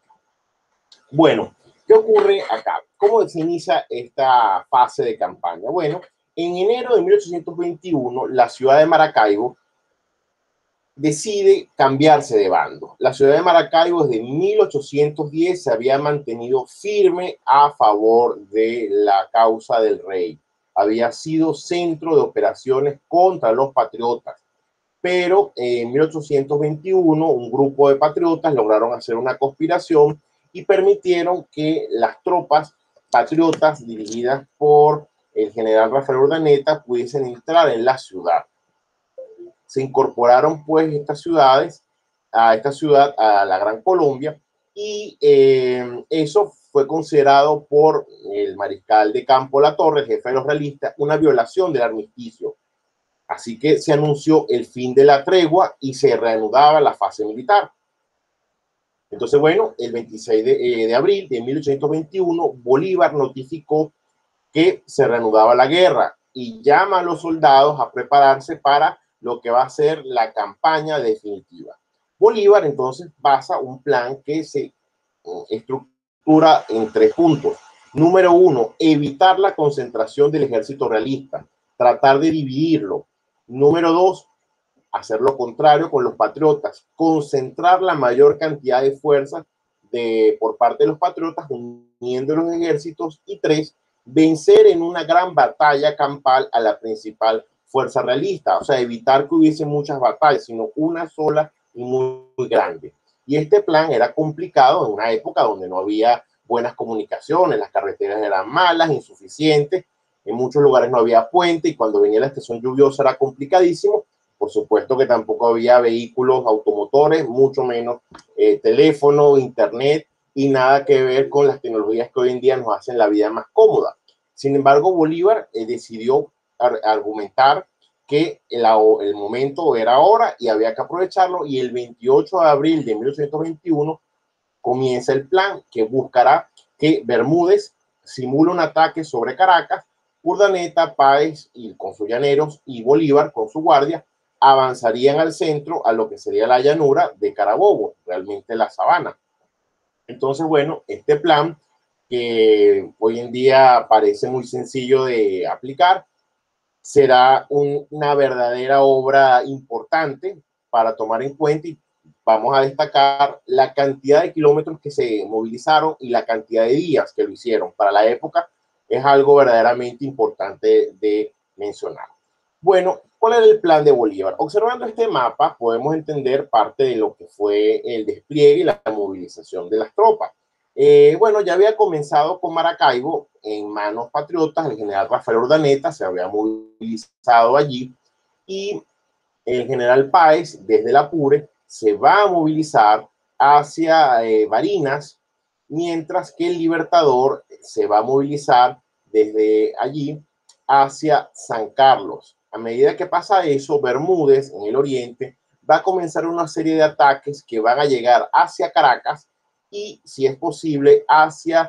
Bueno, ¿qué ocurre acá? ¿Cómo se inicia esta fase de campaña? Bueno, en enero de mil ochocientos veintiuno, la ciudad de Maracaibo decide cambiarse de bando. La ciudad de Maracaibo desde mil ochocientos diez se había mantenido firme a favor de la causa del rey. Había sido centro de operaciones contra los patriotas. Pero en mil ochocientos veintiuno un grupo de patriotas lograron hacer una conspiración y permitieron que las tropas patriotas dirigidas por el general Rafael Urdaneta pudiesen entrar en la ciudad. Se incorporaron pues estas ciudades, a esta ciudad, a la Gran Colombia, y eh, eso fue considerado por el mariscal de campo Latorre, el jefe de los realistas, una violación del armisticio. Así que se anunció el fin de la tregua y se reanudaba la fase militar. Entonces, bueno, el veintiséis de, eh, de abril de mil ochocientos veintiuno, Bolívar notificó que se reanudaba la guerra y llama a los soldados a prepararse para lo que va a ser la campaña definitiva. Bolívar entonces basa un plan que se uh, estructura en tres puntos. Número uno, evitar la concentración del ejército realista, tratar de dividirlo. Número dos, hacer lo contrario con los patriotas, concentrar la mayor cantidad de fuerzas de, por parte de los patriotas, uniendo los ejércitos. Y tres, vencer en una gran batalla campal a la principal fuerza realista, o sea, evitar que hubiese muchas batallas, sino una sola y muy, muy grande. Y este plan era complicado en una época donde no había buenas comunicaciones, las carreteras eran malas, insuficientes, en muchos lugares no había puente y cuando venía la estación lluviosa era complicadísimo. Por supuesto que tampoco había vehículos automotores, mucho menos eh, teléfono, internet y nada que ver con las tecnologías que hoy en día nos hacen la vida más cómoda. Sin embargo, Bolívar eh, decidió ar argumentar que el, el momento era ahora y había que aprovecharlo, y el veintiocho de abril de mil ochocientos veintiuno comienza el plan que buscará que Bermúdez simule un ataque sobre Caracas. Urdaneta, Páez y con sus llaneros y Bolívar con su guardia avanzarían al centro a lo que sería la llanura de Carabobo, realmente la sabana. Entonces, bueno, este plan que hoy en día parece muy sencillo de aplicar, será un, una verdadera obra importante para tomar en cuenta, y vamos a destacar la cantidad de kilómetros que se movilizaron y la cantidad de días que lo hicieron. Para la época es algo verdaderamente importante de mencionar. Bueno, ¿cuál era el plan de Bolívar? Observando este mapa podemos entender parte de lo que fue el despliegue y la movilización de las tropas. Eh, bueno, ya había comenzado con Maracaibo en manos patriotas. El general Rafael Urdaneta se había movilizado allí, y el general Páez desde el Apure se va a movilizar hacia eh, Barinas, mientras que el Libertador se va a movilizar desde allí hacia San Carlos. A medida que pasa eso, Bermúdez en el oriente va a comenzar una serie de ataques que van a llegar hacia Caracas y, si es posible, hacia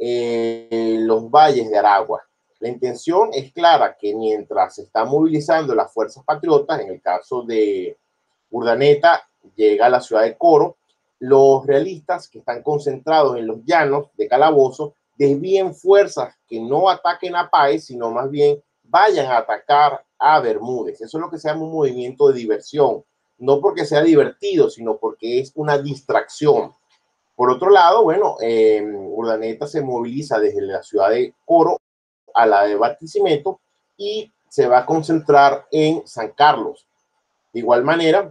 eh, los valles de Aragua. La intención es clara, que mientras se están movilizando las fuerzas patriotas, en el caso de Urdaneta llega a la ciudad de Coro, los realistas que están concentrados en los llanos de Calabozo desvíen fuerzas que no ataquen a Páez, sino más bien vayan a atacar a Bermúdez. Eso es lo que se llama un movimiento de diversión, no porque sea divertido, sino porque es una distracción. Por otro lado, bueno, eh, Urdaneta se moviliza desde la ciudad de Coro a la de Barquisimeto y se va a concentrar en San Carlos. De igual manera,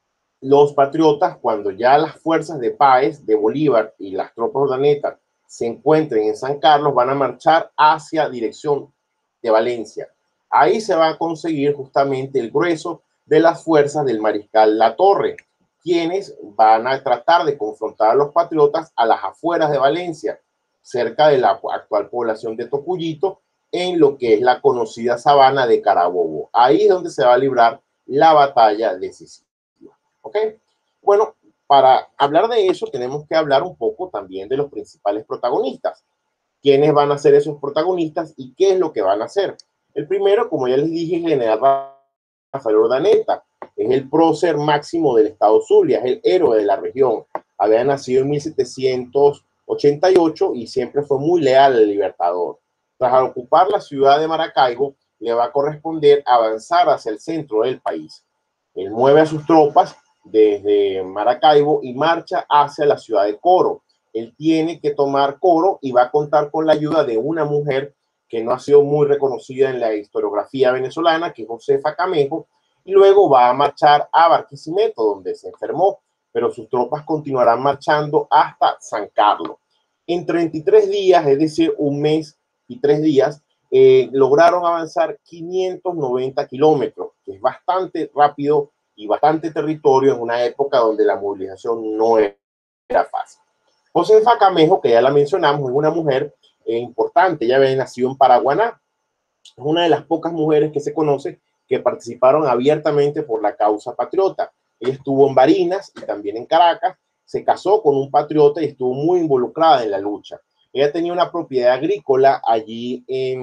los patriotas, cuando ya las fuerzas de Páez, de Bolívar y las tropas urdanetas se encuentren en San Carlos, van a marchar hacia dirección de Valencia. Ahí se va a conseguir justamente el grueso de las fuerzas del mariscal Latorre, quienes van a tratar de confrontar a los patriotas a las afueras de Valencia, cerca de la actual población de Tocuyito, en lo que es la conocida sabana de Carabobo. Ahí es donde se va a librar la batalla decisiva. ¿Ok? Bueno, para hablar de eso tenemos que hablar un poco también de los principales protagonistas. ¿Quiénes van a ser esos protagonistas y qué es lo que van a hacer? El primero, como ya les dije, es el general Rafael Urdaneta. Es el prócer máximo del estado Zulia, es el héroe de la región. Había nacido en mil setecientos ochenta y ocho y siempre fue muy leal al Libertador. Tras ocupar la ciudad de Maracaibo, le va a corresponder avanzar hacia el centro del país. Él mueve a sus tropas desde Maracaibo y marcha hacia la ciudad de Coro. Él tiene que tomar Coro y va a contar con la ayuda de una mujer que no ha sido muy reconocida en la historiografía venezolana, que es Josefa Camejo, y luego va a marchar a Barquisimeto, donde se enfermó, pero sus tropas continuarán marchando hasta San Carlos. En treinta y tres días, es decir, un mes y tres días, eh, lograron avanzar quinientos noventa kilómetros, que es bastante rápido y bastante territorio en una época donde la movilización no era fácil. Josefa Camejo, que ya la mencionamos, es una mujer eh, importante. Ella había nacido en Paraguaná. Es una de las pocas mujeres que se conoce que participaron abiertamente por la causa patriota. Ella estuvo en Barinas y también en Caracas. Se casó con un patriota y estuvo muy involucrada en la lucha. Ella tenía una propiedad agrícola allí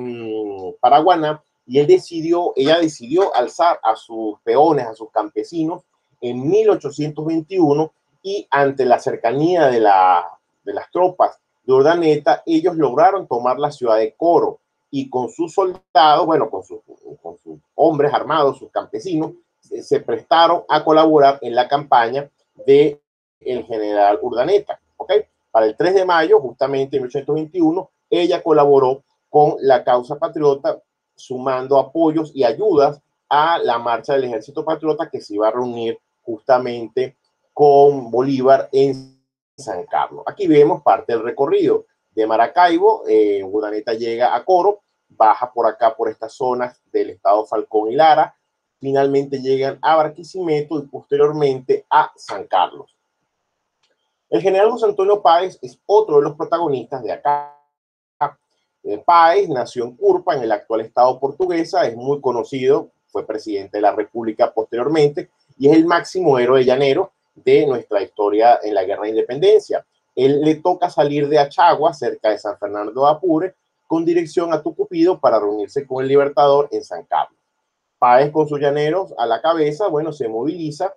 en Paraguaná, y él decidió, ella decidió alzar a sus peones, a sus campesinos, en mil ochocientos veintiuno, y ante la cercanía de, la, de las tropas de Urdaneta, ellos lograron tomar la ciudad de Coro, y con sus soldados, bueno, con sus, con sus hombres armados, sus campesinos, se, se prestaron a colaborar en la campaña de el general Urdaneta, ¿ok? Para el tres de mayo, justamente en mil ochocientos veintiuno, ella colaboró con la causa patriota, sumando apoyos y ayudas a la marcha del ejército patriota, que se iba a reunir justamente con Bolívar en San Carlos. Aquí vemos parte del recorrido de Maracaibo. eh, Urdaneta llega a Coro, baja por acá, por estas zonas del estado Falcón y Lara, finalmente llegan a Barquisimeto y posteriormente a San Carlos. El general José Antonio Páez es otro de los protagonistas de acá. Páez nació en Curpa, en el actual estado portuguesa, es muy conocido, fue presidente de la República posteriormente y es el máximo héroe llanero de nuestra historia en la Guerra de Independencia. él le toca salir de Achagua, cerca de San Fernando de Apure, con dirección a Tucupido para reunirse con el Libertador en San Carlos. Páez, con sus llaneros a la cabeza, bueno, se moviliza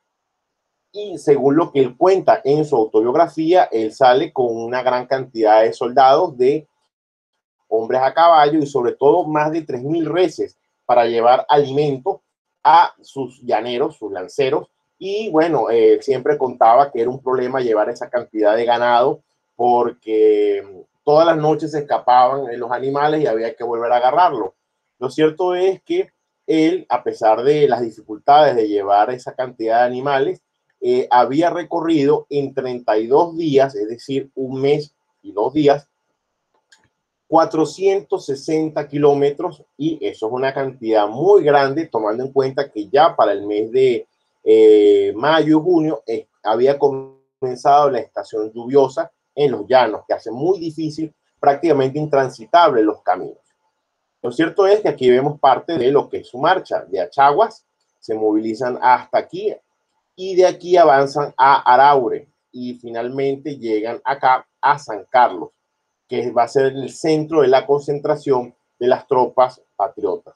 y según lo que él cuenta en su autobiografía, él sale con una gran cantidad de soldados, de hombres a caballo y sobre todo más de tres mil reses para llevar alimento a sus llaneros, sus lanceros. Y bueno, eh, siempre contaba que era un problema llevar esa cantidad de ganado porque todas las noches se escapaban los animales y había que volver a agarrarlo. Lo cierto es que él, a pesar de las dificultades de llevar esa cantidad de animales, eh, había recorrido en treinta y dos días, es decir, un mes y dos días, cuatrocientos sesenta kilómetros, y eso es una cantidad muy grande, tomando en cuenta que ya para el mes de eh, mayo y junio eh, había comenzado la estación lluviosa en los llanos, que hace muy difícil, prácticamente intransitable los caminos. Lo cierto es que aquí vemos parte de lo que es su marcha. De Achaguas se movilizan hasta aquí y de aquí avanzan a Araure y finalmente llegan acá a San Carlos, que va a ser el centro de la concentración de las tropas patriotas.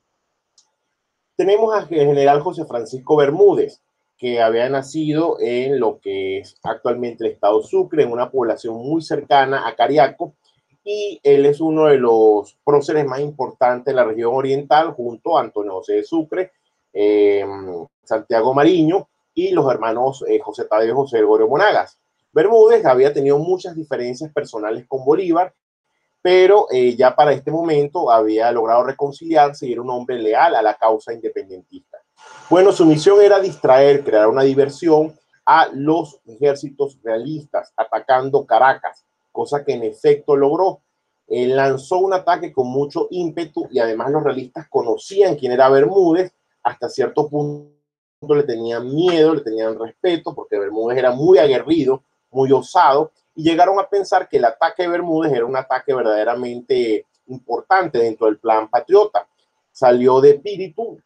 Tenemos al general José Francisco Bermúdez, que había nacido en lo que es actualmente el estado Sucre, en una población muy cercana a Cariaco, y él es uno de los próceres más importantes de la región oriental, junto a Antonio José de Sucre, eh, Santiago Mariño y los hermanos eh, José Tadeo y José Gregorio Monagas. Bermúdez había tenido muchas diferencias personales con Bolívar, pero eh, ya para este momento había logrado reconciliarse y era un hombre leal a la causa independentista. Bueno, su misión era distraer, crear una diversión a los ejércitos realistas, atacando Caracas, cosa que en efecto logró. Él lanzó un ataque con mucho ímpetu y además los realistas conocían quién era Bermúdez, hasta cierto punto le tenían miedo, le tenían respeto, porque Bermúdez era muy aguerrido, muy osado, y llegaron a pensar que el ataque de Bermúdez era un ataque verdaderamente importante dentro del plan patriota. Salió de Píritu,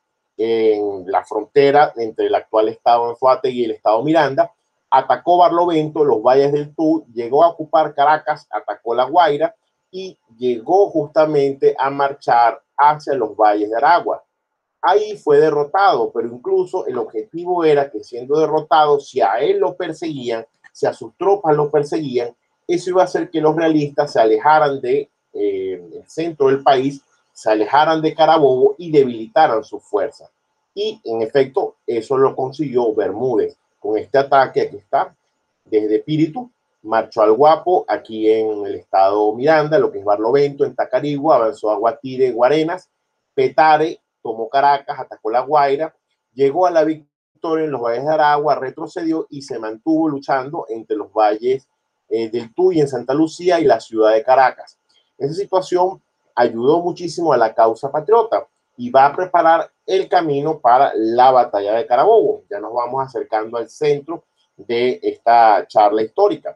en la frontera entre el actual estado Anzoátegui y el estado Miranda, atacó Barlovento, los valles del Tuy, llegó a ocupar Caracas, atacó La Guaira y llegó justamente a marchar hacia los valles de Aragua. Ahí fue derrotado, pero incluso el objetivo era que, siendo derrotado, si a él lo perseguían, si a sus tropas lo perseguían, eso iba a hacer que los realistas se alejaran de eh, el centro del país, se alejaran de Carabobo y debilitaran sus fuerzas. Y en efecto, eso lo consiguió Bermúdez con este ataque. Aquí está, desde Píritu, marchó al Guapo, aquí en el estado Miranda, lo que es Barlovento, en Tacarigua, avanzó a Guatire, Guarenas, Petare, tomó Caracas, atacó La Guaira, llegó a la victoria en los valles de Aragua, retrocedió y se mantuvo luchando entre los valles eh, del Tuy en Santa Lucía y la ciudad de Caracas. Esa situación ayudó muchísimo a la causa patriota y va a preparar el camino para la batalla de Carabobo. Ya nos vamos acercando al centro de esta charla histórica.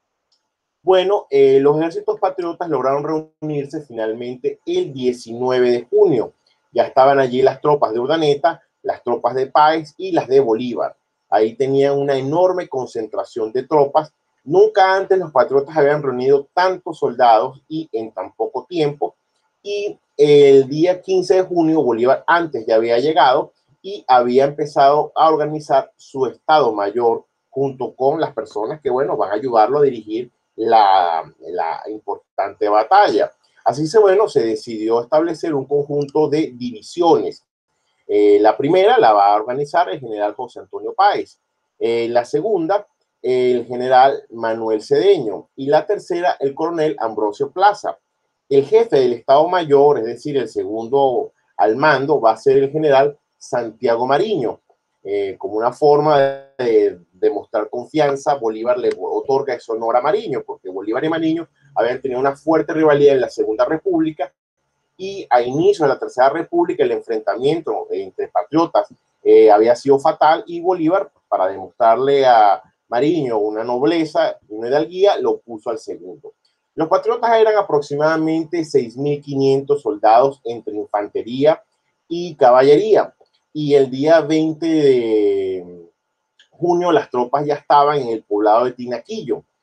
Bueno, eh, los ejércitos patriotas lograron reunirse finalmente el diecinueve de junio. Ya estaban allí las tropas de Urdaneta, las tropas de Páez y las de Bolívar. Ahí tenían una enorme concentración de tropas. Nunca antes los patriotas habían reunido tantos soldados y en tan poco tiempo. Y el día quince de junio Bolívar antes ya había llegado y había empezado a organizar su Estado Mayor junto con las personas que, bueno, van a ayudarlo a dirigir la, la importante batalla. Así se, bueno, se decidió establecer un conjunto de divisiones. Eh, la primera la va a organizar el general José Antonio Páez. Eh, la segunda, el general Manuel Cedeño. Y la tercera, el coronel Ambrosio Plaza. El jefe del Estado Mayor, es decir, el segundo al mando, va a ser el general Santiago Mariño. Eh, como una forma de demostrar confianza, Bolívar le otorga ese honor a Mariño, porque Bolívar y Mariño habían tenido una fuerte rivalidad en la Segunda República, y a inicio de la Tercera República el enfrentamiento entre patriotas eh, había sido fatal, y Bolívar, para demostrarle a Mariño una nobleza y una hidalguía, lo puso al segundo. Los patriotas eran aproximadamente seis mil quinientos soldados entre infantería y caballería, y el día veinte de junio las tropas ya estaban en el poblado de Tinaquillo.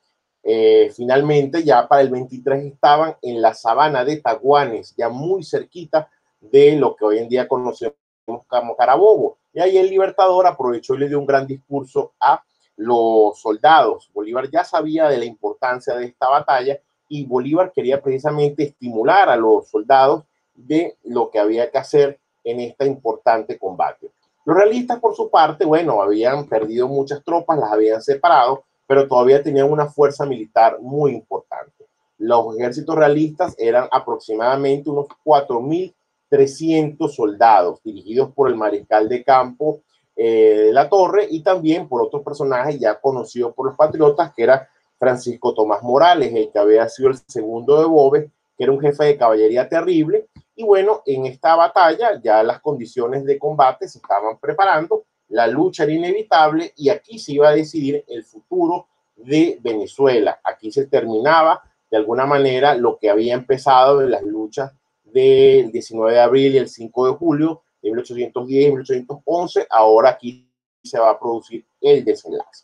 Eh, finalmente, ya para el veintitrés estaban en la sabana de Taguanes, ya muy cerquita de lo que hoy en día conocemos como Carabobo. Y ahí el Libertador aprovechó y le dio un gran discurso a los soldados. Bolívar ya sabía de la importancia de esta batalla y Bolívar quería precisamente estimular a los soldados de lo que había que hacer en este importante combate. Los realistas, por su parte, bueno, habían perdido muchas tropas, las habían separado, pero todavía tenían una fuerza militar muy importante. Los ejércitos realistas eran aproximadamente unos cuatro mil trescientos soldados, dirigidos por el mariscal de campo eh, de la Torre y también por otros personajes ya conocidos por los patriotas, que era Francisco Tomás Morales, el que había sido el segundo de Boves, que era un jefe de caballería terrible. Y bueno, en esta batalla ya las condiciones de combate se estaban preparando, la lucha era inevitable y aquí se iba a decidir el futuro de Venezuela. Aquí se terminaba de alguna manera lo que había empezado en las luchas del diecinueve de abril y el cinco de julio de mil ochocientos diez y mil ochocientos once. Ahora aquí se va a producir el desenlace.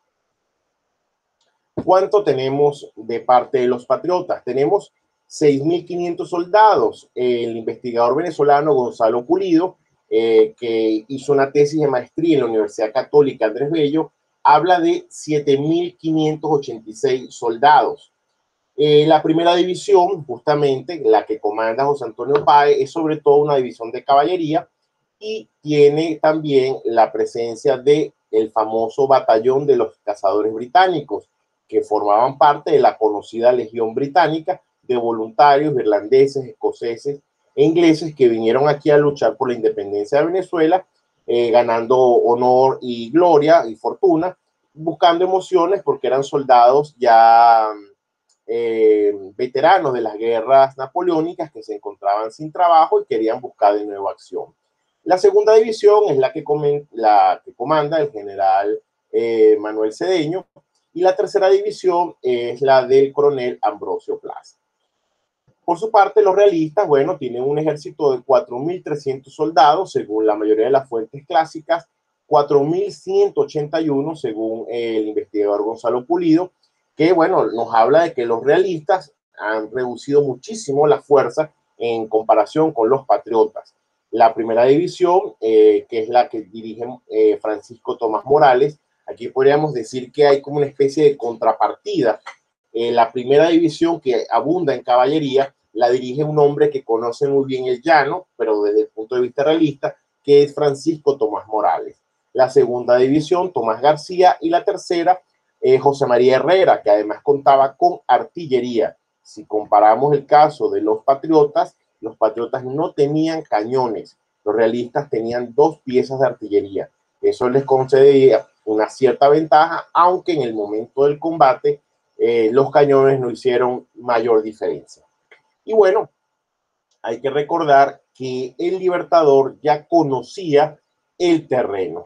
¿Cuánto tenemos de parte de los patriotas? Tenemos seis mil quinientos soldados. El investigador venezolano Gonzalo Pulido, eh, que hizo una tesis de maestría en la Universidad Católica Andrés Bello, habla de siete mil quinientos ochenta y seis soldados. Eh, la primera división, justamente la que comanda José Antonio Páez, es sobre todo una división de caballería y tiene también la presencia de el famoso batallón de los cazadores británicos, que formaban parte de la conocida Legión Británica de voluntarios irlandeses, escoceses e ingleses que vinieron aquí a luchar por la independencia de Venezuela, eh, ganando honor y gloria y fortuna, buscando emociones porque eran soldados ya eh, veteranos de las guerras napoleónicas que se encontraban sin trabajo y querían buscar de nuevo acción. La segunda división es la que, comen, la que comanda el general eh, Manuel Cedeño y la tercera división es la del coronel Ambrosio Plaza. Por su parte, los realistas, bueno, tienen un ejército de cuatro mil trescientos soldados, según la mayoría de las fuentes clásicas, cuatro mil ciento ochenta y uno, según el investigador Gonzalo Pulido, que, bueno, nos habla de que los realistas han reducido muchísimo la fuerza en comparación con los patriotas. La primera división, eh, que es la que dirige eh, Francisco Tomás Morales, aquí podríamos decir que hay como una especie de contrapartida. Eh, la primera división, que abunda en caballería, la dirige un hombre que conoce muy bien el llano, pero desde el punto de vista realista, que es Francisco Tomás Morales. La segunda división, Tomás García, y la tercera, eh, José María Herrera, que además contaba con artillería. Si comparamos el caso de los patriotas, los patriotas no tenían cañones, los realistas tenían dos piezas de artillería. Eso les concedía una cierta ventaja, aunque en el momento del combate eh, los cañones no hicieron mayor diferencia. Y bueno, hay que recordar que el Libertador ya conocía el terreno.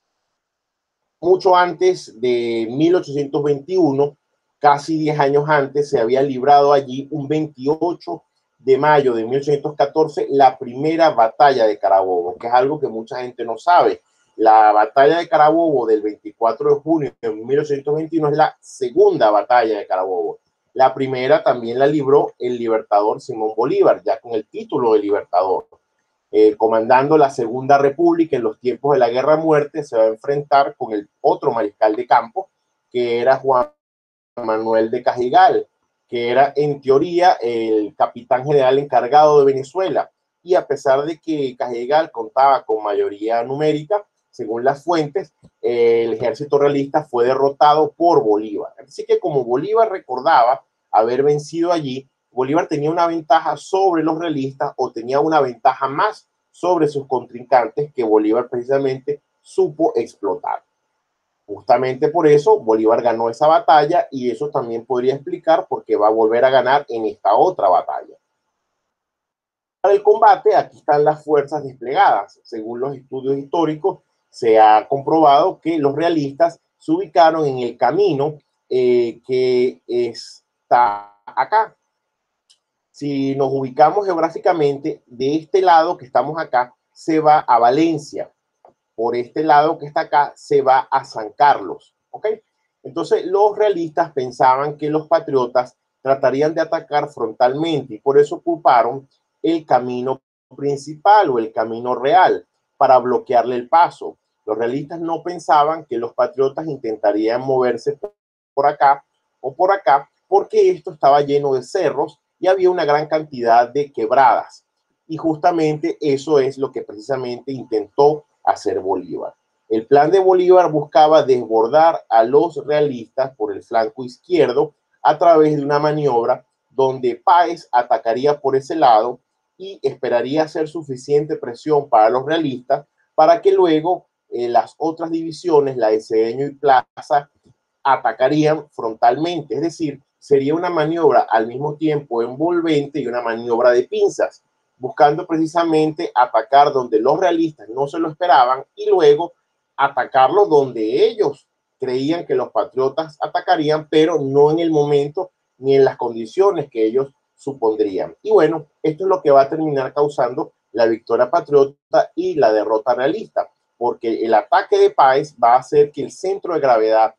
Mucho antes de mil ochocientos veintiuno, casi diez años antes, se había librado allí un veintiocho de mayo de mil ochocientos catorce la primera batalla de Carabobo, que es algo que mucha gente no sabe. La batalla de Carabobo del veinticuatro de junio de mil ochocientos veintiuno es la segunda batalla de Carabobo. La primera también la libró el libertador Simón Bolívar, ya con el título de libertador. Eh, comandando la Segunda República en los tiempos de la Guerra a Muerte, se va a enfrentar con el otro mariscal de campo, que era Juan Manuel de Cajigal, que era en teoría el capitán general encargado de Venezuela. Y a pesar de que Cajigal contaba con mayoría numérica, según las fuentes, eh, el ejército realista fue derrotado por Bolívar. Así que como Bolívar recordaba haber vencido allí, Bolívar tenía una ventaja sobre los realistas o tenía una ventaja más sobre sus contrincantes que Bolívar precisamente supo explotar. Justamente por eso Bolívar ganó esa batalla y eso también podría explicar por qué va a volver a ganar en esta otra batalla. Para el combate, aquí están las fuerzas desplegadas. Según los estudios históricos, se ha comprobado que los realistas se ubicaron en el camino eh, que está acá. Si nos ubicamos geográficamente, de este lado que estamos acá, se va a Valencia. Por este lado que está acá, se va a San Carlos. ¿Ok? Entonces los realistas pensaban que los patriotas tratarían de atacar frontalmente y por eso ocuparon el camino principal o el camino real para bloquearle el paso. Los realistas no pensaban que los patriotas intentarían moverse por acá o por acá porque esto estaba lleno de cerros y había una gran cantidad de quebradas. Y justamente eso es lo que precisamente intentó hacer Bolívar. El plan de Bolívar buscaba desbordar a los realistas por el flanco izquierdo a través de una maniobra donde Páez atacaría por ese lado y esperaría hacer suficiente presión para los realistas para que luego eh, las otras divisiones, la de Cedeño y Plaza, atacarían frontalmente. Es decir, sería una maniobra al mismo tiempo envolvente y una maniobra de pinzas, buscando precisamente atacar donde los realistas no se lo esperaban y luego atacarlo donde ellos creían que los patriotas atacarían, pero no en el momento ni en las condiciones que ellos supondrían. Y bueno, esto es lo que va a terminar causando la victoria patriota y la derrota realista, porque el ataque de Páez va a hacer que el centro de gravedad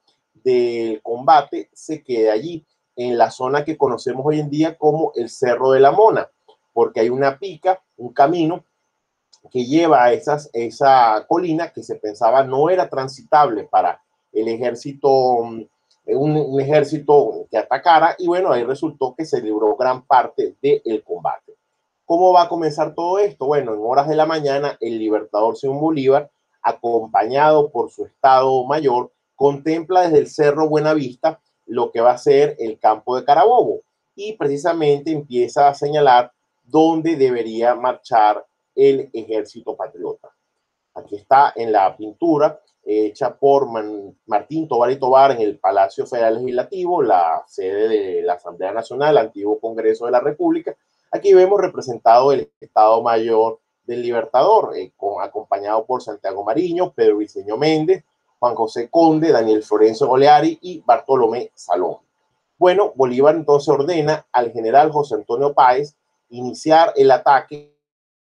del combate se quede allí, en la zona que conocemos hoy en día como el Cerro de la Mona, porque hay una pica, un camino que lleva a esas, esa colina que se pensaba no era transitable para el ejército, un, un ejército que atacara, y bueno, ahí resultó que se libró gran parte del combate. ¿Cómo va a comenzar todo esto? Bueno, en horas de la mañana, el libertador Simón Bolívar, acompañado por su estado mayor, contempla desde el Cerro Buenavista lo que va a ser el campo de Carabobo y precisamente empieza a señalar dónde debería marchar el ejército patriota. Aquí está en la pintura hecha por Man, Martín Tovar y Tovar en el Palacio Federal Legislativo, la sede de la Asamblea Nacional, antiguo Congreso de la República. Aquí vemos representado el Estado Mayor del Libertador, eh, con, acompañado por Santiago Mariño, Pedro Briceño Méndez, Juan José Conde, Daniel Florencio Oleari y Bartolomé Salón. Bueno, Bolívar entonces ordena al general José Antonio Páez iniciar el ataque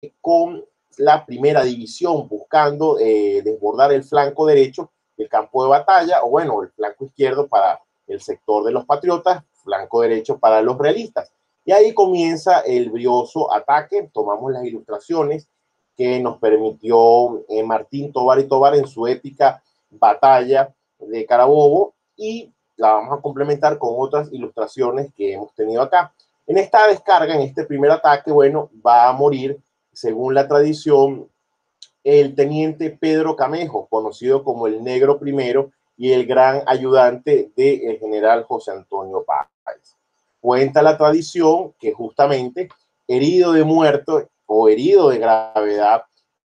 con la primera división, buscando eh, desbordar el flanco derecho del campo de batalla, o bueno, el flanco izquierdo para el sector de los patriotas, flanco derecho para los realistas. Y ahí comienza el brioso ataque. Tomamos las ilustraciones que nos permitió eh, Martín Tovar y Tovar en su épica batalla de Carabobo, y la vamos a complementar con otras ilustraciones que hemos tenido acá. En esta descarga, en este primer ataque, bueno, va a morir, según la tradición, el teniente Pedro Camejo, conocido como el Negro Primero y el gran ayudante del general José Antonio Páez. Cuenta la tradición que justamente herido de muerto o herido de gravedad,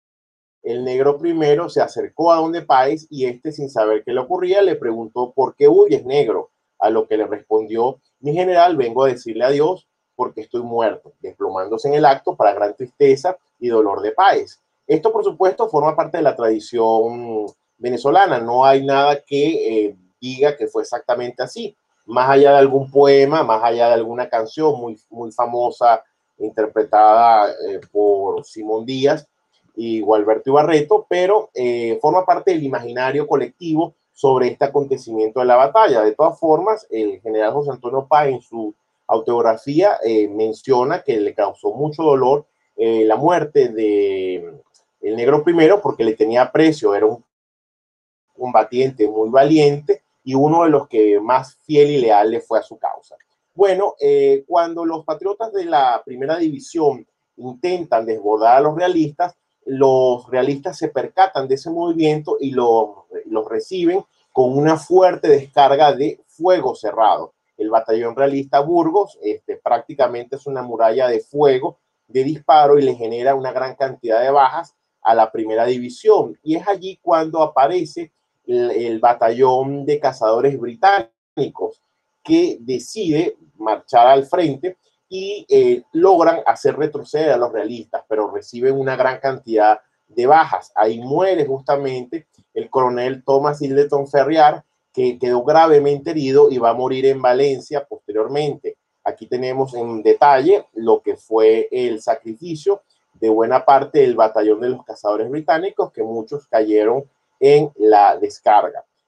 el Negro Primero se acercó a donde Páez y este, sin saber qué le ocurría, le preguntó: ¿por qué huyes, negro? A lo que le respondió: mi general, vengo a decirle adiós porque estoy muerto, desplomándose en el acto para gran tristeza y dolor de Páez. Esto, por supuesto, forma parte de la tradición venezolana. No hay nada que eh, diga que fue exactamente así, más allá de algún poema, más allá de alguna canción muy, muy famosa interpretada eh, por Simón Díaz y Gualberto Ibarreto, pero eh, forma parte del imaginario colectivo sobre este acontecimiento de la batalla. De todas formas, el general José Antonio Páez en su autobiografía eh, menciona que le causó mucho dolor eh, la muerte de el Negro Primero porque le tenía aprecio, era un combatiente muy valiente y uno de los que más fiel y leal le fue a su causa. Bueno, eh, cuando los patriotas de la primera división intentan desbordar a los realistas, los realistas se percatan de ese movimiento y los, los reciben con una fuerte descarga de fuego cerrado. El batallón realista Burgos este, prácticamente es una muralla de fuego, de disparo, y le genera una gran cantidad de bajas a la primera división. Y es allí cuando aparece el, el batallón de cazadores británicos, que decide marchar al frente y eh, logran hacer retroceder a los realistas, pero reciben una gran cantidad de bajas. Ahí muere justamente el coronel Thomas Hildetón Ferriar, que quedó gravemente herido y va a morir en Valencia posteriormente. Aquí tenemos en detalle lo que fue el sacrificio de buena parte del batallón de los cazadores británicos, que muchos cayeron en la descarga.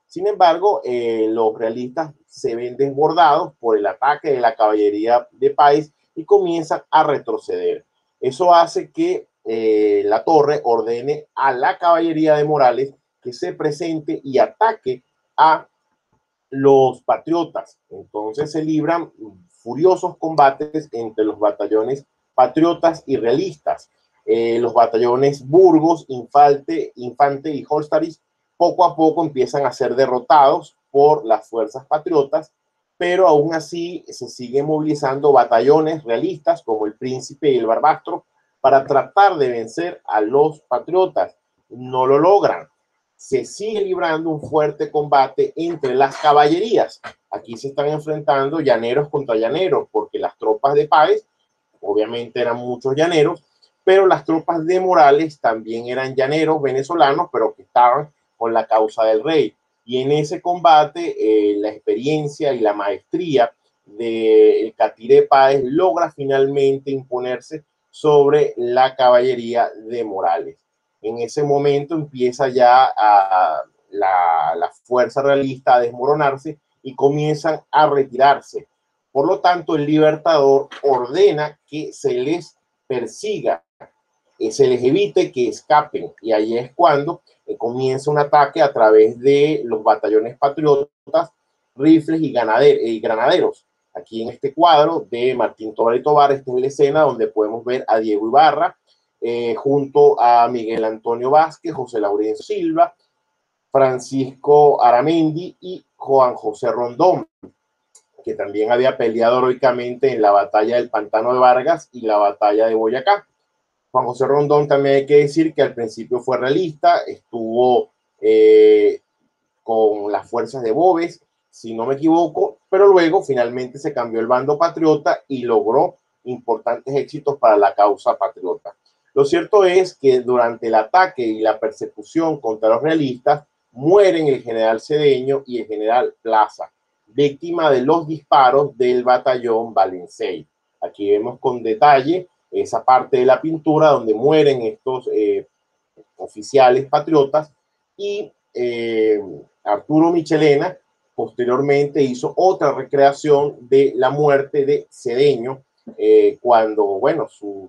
Sin embargo, eh, los realistas se ven desbordados por el ataque de la caballería de Páez y comienzan a retroceder. Eso hace que eh, la torre ordene a la caballería de Morales que se presente y ataque a los patriotas. Entonces se libran furiosos combates entre los batallones patriotas y realistas. Eh, los batallones Burgos, Infante, Infante y Holstaris poco a poco empiezan a ser derrotados por las fuerzas patriotas, pero aún así se siguen movilizando batallones realistas como el Príncipe y el Barbastro para tratar de vencer a los patriotas. No lo logran. Se sigue librando un fuerte combate entre las caballerías. Aquí se están enfrentando llaneros contra llaneros, porque las tropas de Páez, obviamente eran muchos llaneros, pero las tropas de Morales también eran llaneros venezolanos, pero que estaban con la causa del rey. Y en ese combate, eh, la experiencia y la maestría de Catiré Páez logra finalmente imponerse sobre la caballería de Morales. En ese momento empieza ya a la, la fuerza realista a desmoronarse y comienzan a retirarse. Por lo tanto, el Libertador ordena que se les persiga, eh, se les evite que escapen. Y ahí es cuando eh, comienza un ataque a través de los batallones patriotas, rifles y, ganader y granaderos. Aquí en este cuadro de Martín Tobar y Tobar, esta es la escena donde podemos ver a Diego Ibarra, Eh, junto a Miguel Antonio Vázquez, José Laurencio Silva, Francisco Aramendi y Juan José Rondón, que también había peleado heroicamente en la batalla del Pantano de Vargas y la batalla de Boyacá. Juan José Rondón también hay que decir que al principio fue realista, estuvo eh, con las fuerzas de Boves, si no me equivoco, pero luego finalmente se cambió el bando patriota y logró importantes éxitos para la causa patriota. Lo cierto es que durante el ataque y la persecución contra los realistas mueren el general Cedeño y el general Plaza, víctima de los disparos del batallón Valencey. Aquí vemos con detalle esa parte de la pintura donde mueren estos eh, oficiales patriotas y eh, Arturo Michelena posteriormente hizo otra recreación de la muerte de Cedeño eh, cuando, bueno, sus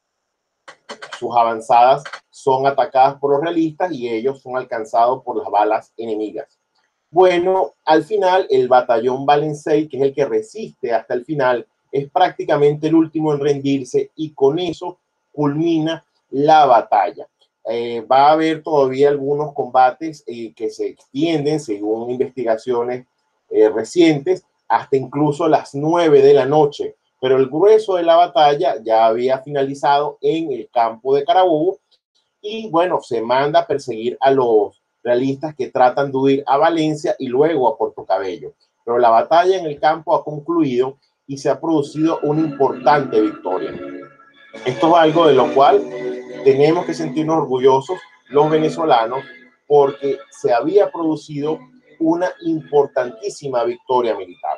sus avanzadas son atacadas por los realistas y ellos son alcanzados por las balas enemigas. Bueno, al final el batallón Valencey, que es el que resiste hasta el final, es prácticamente el último en rendirse y con eso culmina la batalla. Eh, va a haber todavía algunos combates eh, que se extienden según investigaciones eh, recientes hasta incluso las nueve de la noche, pero el grueso de la batalla ya había finalizado en el campo de Carabobo y bueno, se manda a perseguir a los realistas que tratan de huir a Valencia y luego a Puerto Cabello. Pero la batalla en el campo ha concluido y se ha producido una importante victoria. Esto es algo de lo cual tenemos que sentirnos orgullosos los venezolanos porque se había producido una importantísima victoria militar.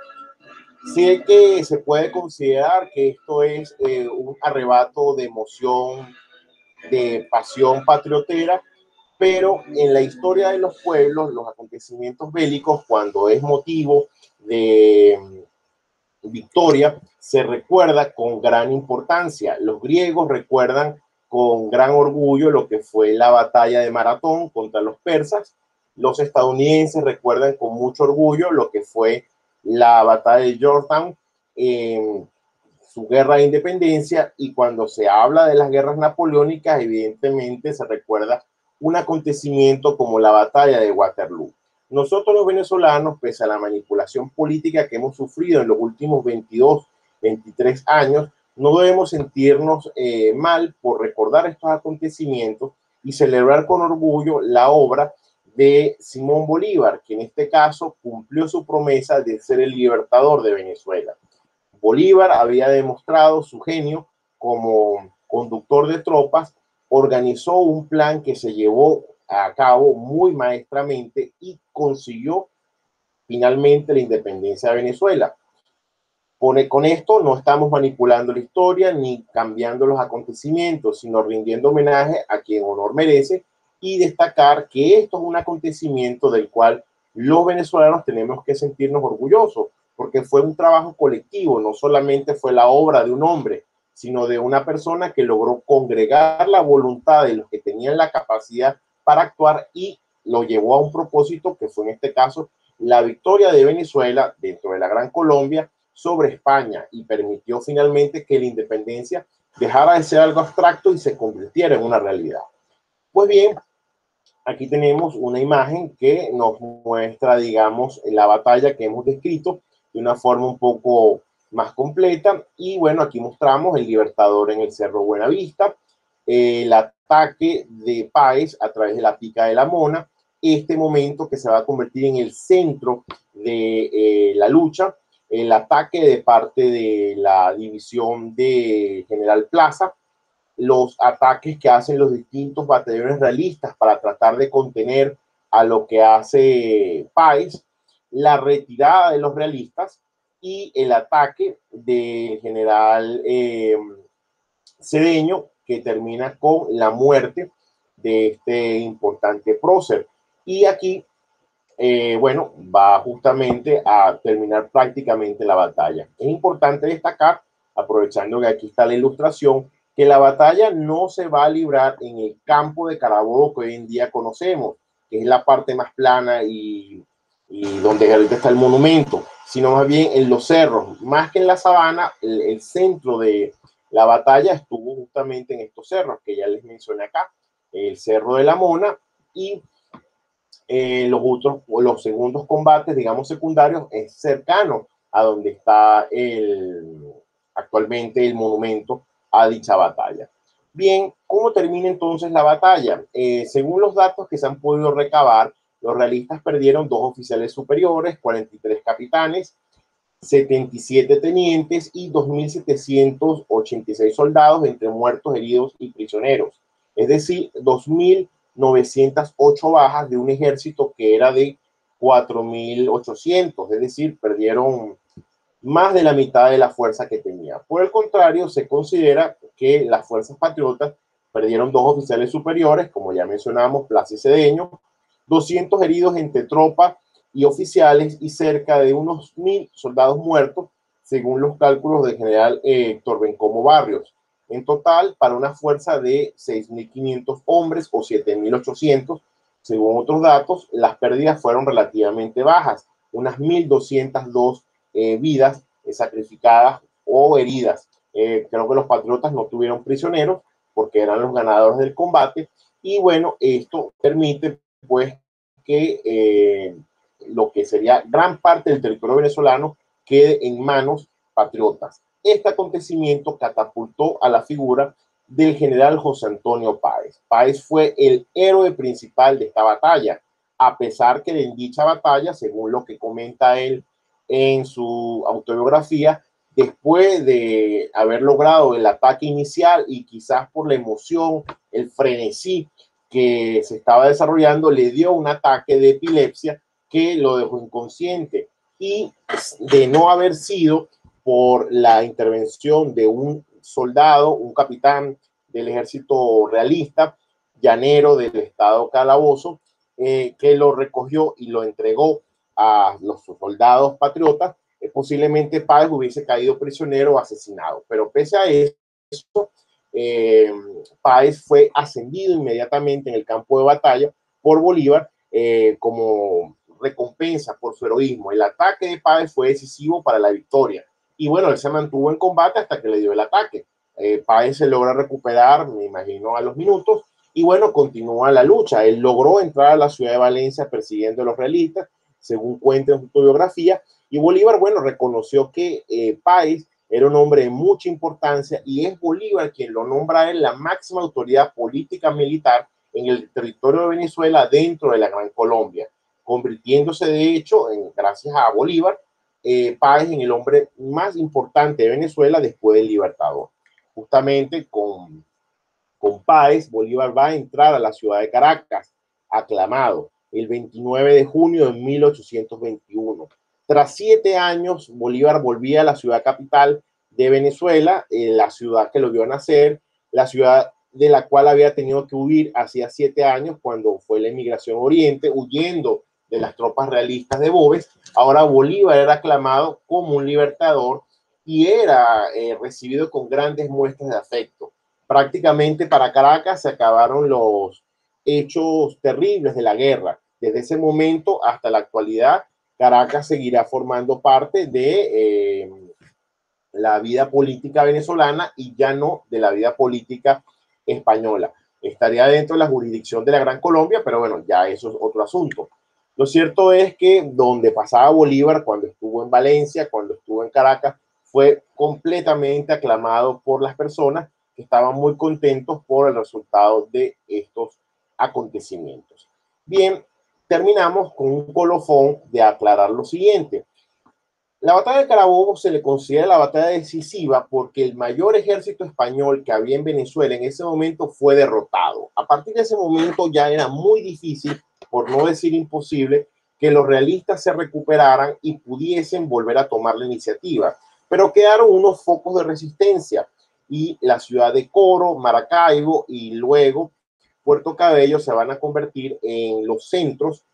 Sí que se puede considerar que esto es eh, un arrebato de emoción, de pasión patriotera, pero en la historia de los pueblos, los acontecimientos bélicos, cuando es motivo de victoria, se recuerda con gran importancia. Los griegos recuerdan con gran orgullo lo que fue la batalla de Maratón contra los persas. Los estadounidenses recuerdan con mucho orgullo lo que fue la batalla de Yorktown en su guerra de independencia, y cuando se habla de las guerras napoleónicas, evidentemente se recuerda un acontecimiento como la batalla de Waterloo. Nosotros los venezolanos, pese a la manipulación política que hemos sufrido en los últimos veintidós, veintitrés años, no debemos sentirnos eh, mal por recordar estos acontecimientos y celebrar con orgullo la obra de Simón Bolívar, que en este caso cumplió su promesa de ser el libertador de Venezuela. Bolívar había demostrado su genio como conductor de tropas, organizó un plan que se llevó a cabo muy maestramente y consiguió finalmente la independencia de Venezuela. Con esto no estamos manipulando la historia ni cambiando los acontecimientos, sino rindiendo homenaje a quien honor merece y destacar que esto es un acontecimiento del cual los venezolanos tenemos que sentirnos orgullosos, porque fue un trabajo colectivo, no solamente fue la obra de un hombre, sino de una persona que logró congregar la voluntad de los que tenían la capacidad para actuar y lo llevó a un propósito que fue en este caso la victoria de Venezuela dentro de la Gran Colombia sobre España, y permitió finalmente que la independencia dejara de ser algo abstracto y se convirtiera en una realidad. Pues bien, aquí tenemos una imagen que nos muestra, digamos, la batalla que hemos descrito de una forma un poco más completa. Y bueno, aquí mostramos el Libertador en el Cerro Buenavista, eh, el ataque de Páez a través de la Pica de la Mona, este momento que se va a convertir en el centro de eh, la lucha, el ataque de parte de la división de General Plaza, los ataques que hacen los distintos batallones realistas para tratar de contener a lo que hace Páez, la retirada de los realistas y el ataque del general eh, Cedeño, que termina con la muerte de este importante prócer. Y aquí, eh, bueno, va justamente a terminar prácticamente la batalla. Es importante destacar, aprovechando que aquí está la ilustración, que la batalla no se va a librar en el campo de Carabobo que hoy en día conocemos, que es la parte más plana y, y donde ahorita está el monumento, sino más bien en los cerros, más que en la sabana. El, el centro de la batalla estuvo justamente en estos cerros que ya les mencioné acá, el Cerro de la Mona y eh, los otros, los segundos combates, digamos secundarios, es cercano a donde está el, actualmente el monumento a dicha batalla. Bien, ¿cómo termina entonces la batalla? Eh, según los datos que se han podido recabar, los realistas perdieron dos oficiales superiores, cuarenta y tres capitanes, setenta y siete tenientes y dos mil setecientos ochenta y seis soldados entre muertos, heridos y prisioneros. Es decir, dos mil novecientas ocho bajas de un ejército que era de cuatro mil ochocientos, es decir, perdieron más de la mitad de la fuerza que tenía. Por el contrario, se considera que las fuerzas patriotas perdieron dos oficiales superiores, como ya mencionamos, Plaza y Cedeño, doscientos heridos entre tropas y oficiales y cerca de unos mil soldados muertos, según los cálculos del general eh, Héctor Bencomo Barrios. En total, para una fuerza de seis mil quinientos hombres o siete mil ochocientos, según otros datos, las pérdidas fueron relativamente bajas, unas mil doscientas dos eh, vidas eh, sacrificadas o heridas. Eh, creo que los patriotas no tuvieron prisioneros porque eran los ganadores del combate, y bueno, esto permite pues que eh, lo que sería gran parte del territorio venezolano quede en manos patriotas. Este acontecimiento catapultó a la figura del general José Antonio Páez. Páez fue el héroe principal de esta batalla, a pesar que en dicha batalla, según lo que comenta él en su autobiografía, después de haber logrado el ataque inicial y quizás por la emoción, el frenesí que se estaba desarrollando, le dio un ataque de epilepsia que lo dejó inconsciente, y de no haber sido por la intervención de un soldado, un capitán del ejército realista, llanero del estado Calabozo, eh, que lo recogió y lo entregó a los soldados patriotas, eh, posiblemente Páez hubiese caído prisionero o asesinado. Pero pese a eso, eh, Páez fue ascendido inmediatamente en el campo de batalla por Bolívar eh, como recompensa por su heroísmo. El ataque de Páez fue decisivo para la victoria. Y bueno, él se mantuvo en combate hasta que le dio el ataque. Eh, Páez se logra recuperar, me imagino, a los minutos, y bueno, continúa la lucha. Él logró entrar a la ciudad de Valencia persiguiendo a los realistas, según cuenta en su autobiografía, y Bolívar, bueno, reconoció que eh, Páez era un hombre de mucha importancia, y es Bolívar quien lo nombra a él la máxima autoridad política militar en el territorio de Venezuela dentro de la Gran Colombia, convirtiéndose de hecho, en, gracias a Bolívar, eh, Páez en el hombre más importante de Venezuela después del Libertador. Justamente con, con Páez, Bolívar va a entrar a la ciudad de Caracas, aclamado, el veintinueve de junio de mil ochocientos veintiuno. Tras siete años, Bolívar volvía a la ciudad capital de Venezuela, eh, la ciudad que lo vio nacer, la ciudad de la cual había tenido que huir hacía siete años cuando fue la emigración oriente, huyendo de las tropas realistas de Boves. Ahora Bolívar era aclamado como un libertador y era eh, recibido con grandes muestras de afecto. Prácticamente para Caracas se acabaron los hechos terribles de la guerra. Desde ese momento hasta la actualidad, Caracas seguirá formando parte de eh, la vida política venezolana y ya no de la vida política española. Estaría dentro de la jurisdicción de la Gran Colombia, pero bueno, ya eso es otro asunto. Lo cierto es que donde pasaba Bolívar, cuando estuvo en Valencia, cuando estuvo en Caracas, fue completamente aclamado por las personas que estaban muy contentos por el resultado de estos acontecimientos. Bien, terminamos con un colofón de aclarar lo siguiente. La batalla de Carabobo se le considera la batalla decisiva porque el mayor ejército español que había en Venezuela en ese momento fue derrotado. A partir de ese momento ya era muy difícil, por no decir imposible, que los realistas se recuperaran y pudiesen volver a tomar la iniciativa. Pero quedaron unos focos de resistencia y la ciudad de Coro, Maracaibo y luego Puerto Cabello se van a convertir en los centros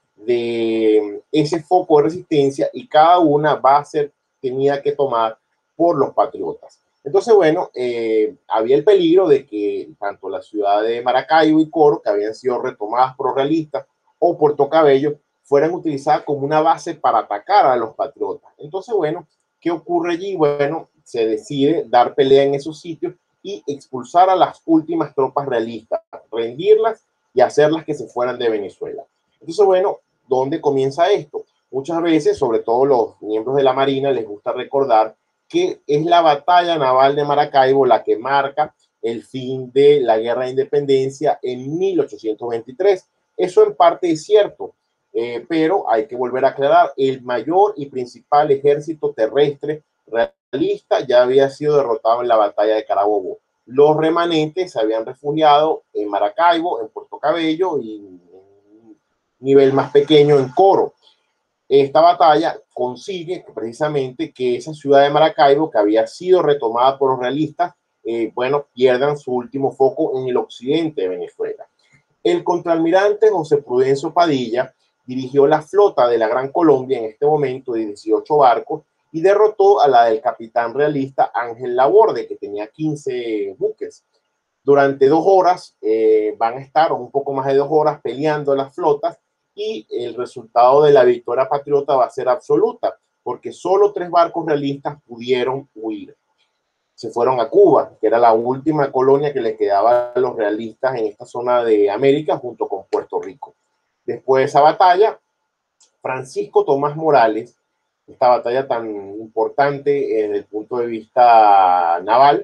de ese foco de resistencia y cada una va a ser tenida que tomar por los patriotas. Entonces, bueno, eh, había el peligro de que tanto la ciudad de Maracaibo y Coro, que habían sido retomadas por los realistas, o Puerto Cabello, fueran utilizadas como una base para atacar a los patriotas. Entonces, bueno, ¿qué ocurre allí? Bueno, se decide dar pelea en esos sitios y expulsar a las últimas tropas realistas, rendirlas y hacerlas que se fueran de Venezuela. Entonces, bueno, ¿dónde comienza esto? Muchas veces, sobre todo los miembros de la Marina, les gusta recordar que es la batalla naval de Maracaibo la que marca el fin de la guerra de independencia en mil ochocientos veintitrés. Eso en parte es cierto, eh, pero hay que volver a aclarar, el mayor y principal ejército terrestre realista ya había sido derrotado en la batalla de Carabobo. Los remanentes se habían refugiado en Maracaibo, en Puerto Cabello y en un nivel más pequeño en Coro. Esta batalla consigue precisamente que esa ciudad de Maracaibo, que había sido retomada por los realistas, eh, bueno, pierdan su último foco en el occidente de Venezuela. El contraalmirante José Prudencio Padilla dirigió la flota de la Gran Colombia en este momento de dieciocho barcos y derrotó a la del capitán realista Ángel Laborde, que tenía quince buques. Durante dos horas eh, van a estar, un poco más de dos horas, peleando las flotas y el resultado de la victoria patriota va a ser absoluta, porque solo tres barcos realistas pudieron huir. Se fueron a Cuba, que era la última colonia que le quedaba a los realistas en esta zona de América, junto con Puerto Rico. Después de esa batalla, Francisco Tomás Morales, esta batalla tan importante desde el punto de vista naval,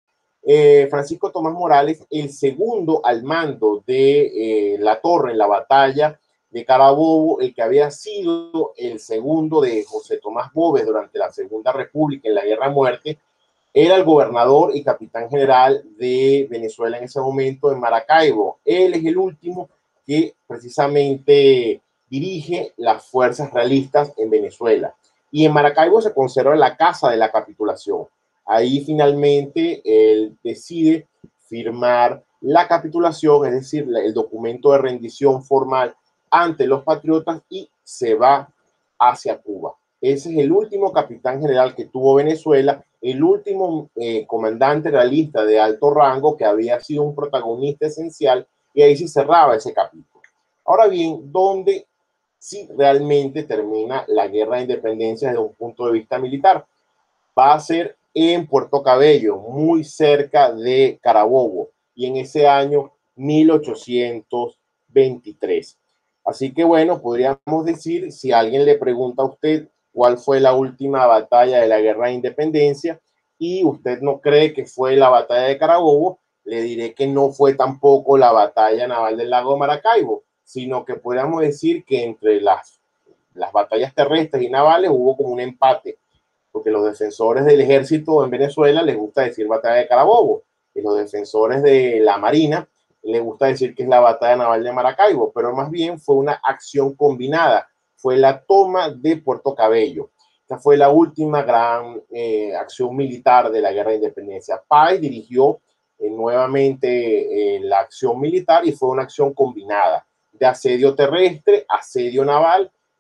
eh, Francisco Tomás Morales, el segundo al mando de eh, la torre en la batalla de Carabobo, el que había sido el segundo de José Tomás Boves durante la Segunda República en la Guerra a Muerte, era el gobernador y capitán general de Venezuela en ese momento en Maracaibo. Él es el último que precisamente dirige las fuerzas realistas en Venezuela. Y en Maracaibo se conserva la casa de la capitulación. Ahí finalmente él decide firmar la capitulación, es decir, el documento de rendición formal ante los patriotas y se va hacia Cuba. Ese es el último capitán general que tuvo Venezuela, el último eh, comandante realista de alto rango que había sido un protagonista esencial, y ahí se cerraba ese capítulo. Ahora bien, ¿dónde sí realmente termina la guerra de independencia desde un punto de vista militar? Va a ser en Puerto Cabello, muy cerca de Carabobo, y en ese año mil ochocientos veintitrés. Así que bueno, podríamos decir, si alguien le pregunta a usted cuál fue la última batalla de la guerra de independencia y usted no cree que fue la batalla de Carabobo, le diré que no fue tampoco la batalla naval del lago de Maracaibo, sino que podríamos decir que entre las, las batallas terrestres y navales hubo como un empate, porque los defensores del ejército en Venezuela les gusta decir batalla de Carabobo, y los defensores de la Marina les gusta decir que es la batalla naval de Maracaibo, pero más bien fue una acción combinada, fue la toma de Puerto Cabello. Esta fue la última gran eh, acción militar de la guerra de independencia. Páez dirigió eh, nuevamente eh, la acción militar y fue una acción combinada de asedio terrestre, asedio naval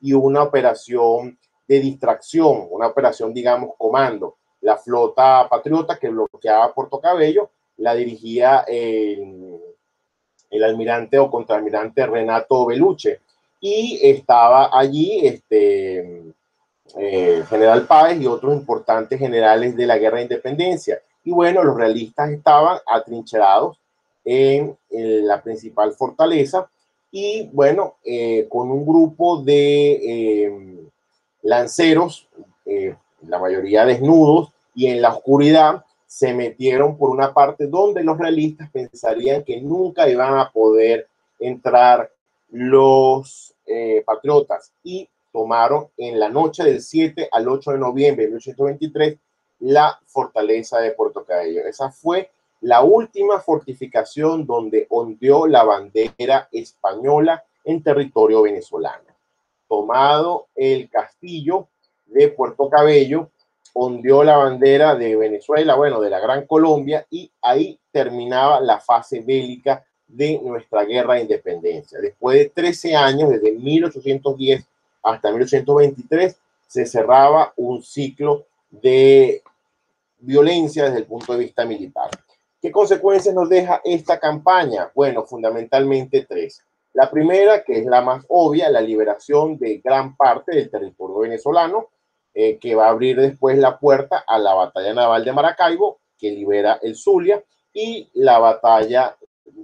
y una operación de distracción, una operación, digamos, comando. La flota patriota que bloqueaba Puerto Cabello la dirigía el, el almirante o contraalmirante Renato Beluche, y estaba allí este, eh, General Páez y otros importantes generales de la Guerra de Independencia. Y bueno, los realistas estaban atrincherados en, en la principal fortaleza y bueno, eh, con un grupo de eh, lanceros, eh, la mayoría desnudos y en la oscuridad, se metieron por una parte donde los realistas pensarían que nunca iban a poder entrar los eh, patriotas, y tomaron en la noche del siete al ocho de noviembre de mil ochocientos veintitrés la fortaleza de Puerto Cabello. Esa fue la última fortificación donde ondeó la bandera española en territorio venezolano. Tomado el castillo de Puerto Cabello, ondeó la bandera de Venezuela, bueno, de la Gran Colombia, y ahí terminaba la fase bélica de nuestra guerra de independencia. Después de trece años, desde mil ochocientos diez hasta mil ochocientos veintitrés, se cerraba un ciclo de violencia desde el punto de vista militar. ¿Qué consecuencias nos deja esta campaña? Bueno, fundamentalmente tres. La primera, que es la más obvia, la liberación de gran parte del territorio venezolano, eh, que va a abrir después la puerta a la batalla naval de Maracaibo, que libera el Zulia, y la batalla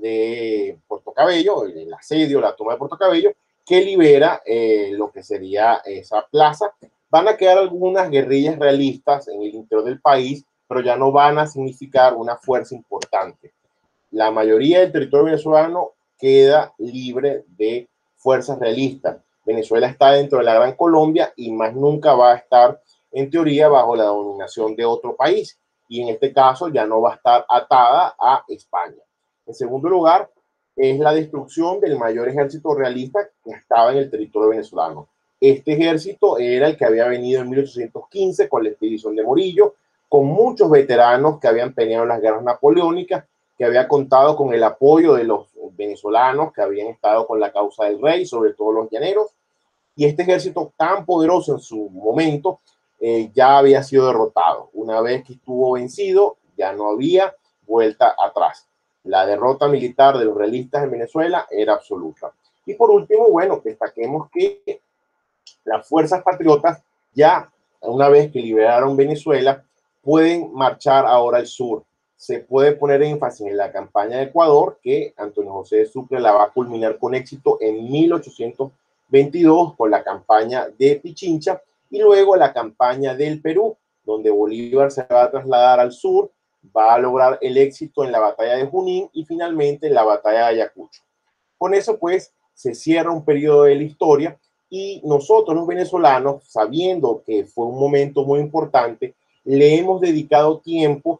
de Puerto Cabello, el asedio, la toma de Puerto Cabello, que libera eh, lo que sería esa plaza. Van a quedar algunas guerrillas realistas en el interior del país, pero ya no van a significar una fuerza importante. La mayoría del territorio venezolano queda libre de fuerzas realistas. Venezuela está dentro de la Gran Colombia y más nunca va a estar, en teoría, bajo la dominación de otro país. Y en este caso ya no va a estar atada a España. En segundo lugar, es la destrucción del mayor ejército realista que estaba en el territorio venezolano. Este ejército era el que había venido en mil ochocientos quince con la expedición de Morillo, con muchos veteranos que habían peleado en las guerras napoleónicas, que había contado con el apoyo de los venezolanos que habían estado con la causa del rey, sobre todo los llaneros, y este ejército tan poderoso en su momento eh, ya había sido derrotado. Una vez que estuvo vencido, ya no había vuelta atrás. La derrota militar de los realistas en Venezuela era absoluta. Y por último, bueno, destaquemos que las fuerzas patriotas, ya una vez que liberaron Venezuela, pueden marchar ahora al sur. Se puede poner énfasis en la campaña de Ecuador, que Antonio José de Sucre la va a culminar con éxito en mil ochocientos veintidós con la campaña de Pichincha, y luego la campaña del Perú, donde Bolívar se va a trasladar al sur, va a lograr el éxito en la batalla de Junín y finalmente en la batalla de Ayacucho. Con eso, pues, se cierra un periodo de la historia, y nosotros los venezolanos, sabiendo que fue un momento muy importante, le hemos dedicado tiempo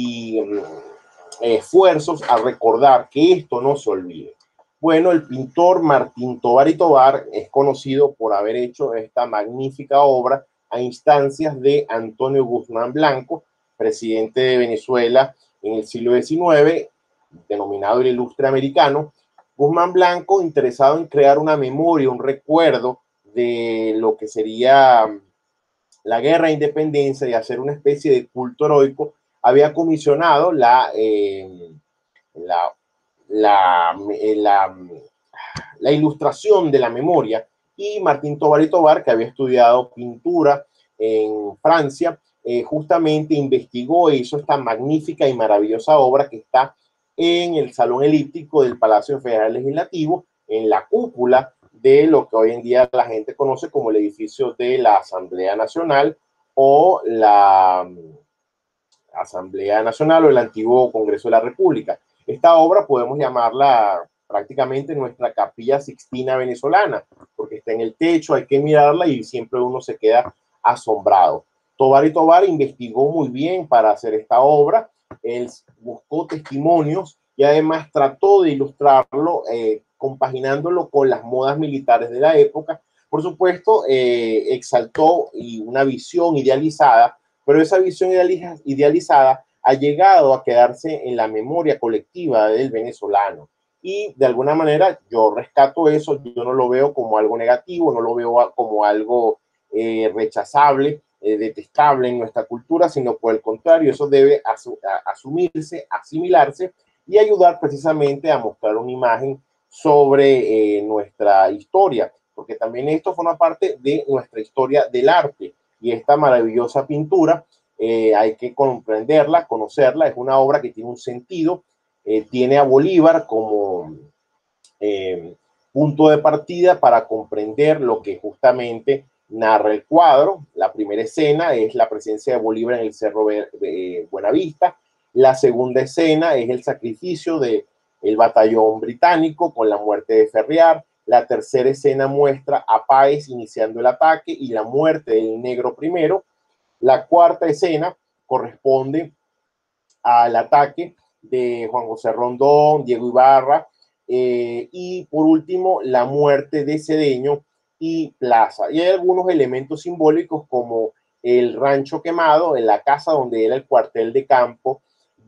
y um, esfuerzos a recordar que esto no se olvide. Bueno, el pintor Martín Tovar y Tovar es conocido por haber hecho esta magnífica obra a instancias de Antonio Guzmán Blanco, presidente de Venezuela en el siglo diecinueve, denominado el Ilustre Americano. Guzmán Blanco, interesado en crear una memoria, un recuerdo de lo que sería la guerra de independencia y hacer una especie de culto heroico, había comisionado la, eh, la, la, la, la ilustración de la memoria, y Martín Tovar y Tovar, que había estudiado pintura en Francia, eh, justamente investigó e hizo esta magnífica y maravillosa obra que está en el Salón Elíptico del Palacio Federal Legislativo, en la cúpula de lo que hoy en día la gente conoce como el edificio de la Asamblea Nacional o la Asamblea Nacional o el antiguo Congreso de la República. Esta obra podemos llamarla prácticamente nuestra Capilla Sixtina venezolana, porque está en el techo, hay que mirarla y siempre uno se queda asombrado. Tovar y Tovar investigó muy bien para hacer esta obra, él buscó testimonios y además trató de ilustrarlo, eh, compaginándolo con las modas militares de la época. Por supuesto, eh, exaltó y una visión idealizada, pero esa visión idealizada ha llegado a quedarse en la memoria colectiva del venezolano. y de alguna manera yo rescato eso, yo no lo veo como algo negativo, no lo veo como algo eh, rechazable, eh, detestable en nuestra cultura, sino por el contrario, eso debe asu asumirse, asimilarse y ayudar precisamente a mostrar una imagen sobre eh, nuestra historia, porque también esto forma parte de nuestra historia del arte, y esta maravillosa pintura eh, hay que comprenderla, conocerla, es una obra que tiene un sentido, eh, tiene a Bolívar como eh, punto de partida para comprender lo que justamente narra el cuadro. La primera escena es la presencia de Bolívar en el Cerro de Buenavista. La segunda escena es el sacrificio del batallón británico con la muerte de Ferriar. La tercera escena muestra a Páez iniciando el ataque y la muerte del negro primero. La cuarta escena corresponde al ataque de Juan José Rondón, Diego Ibarra, eh, y por último la muerte de Cedeño y Plaza. Y hay algunos elementos simbólicos como el rancho quemado, en la casa donde era el cuartel de campo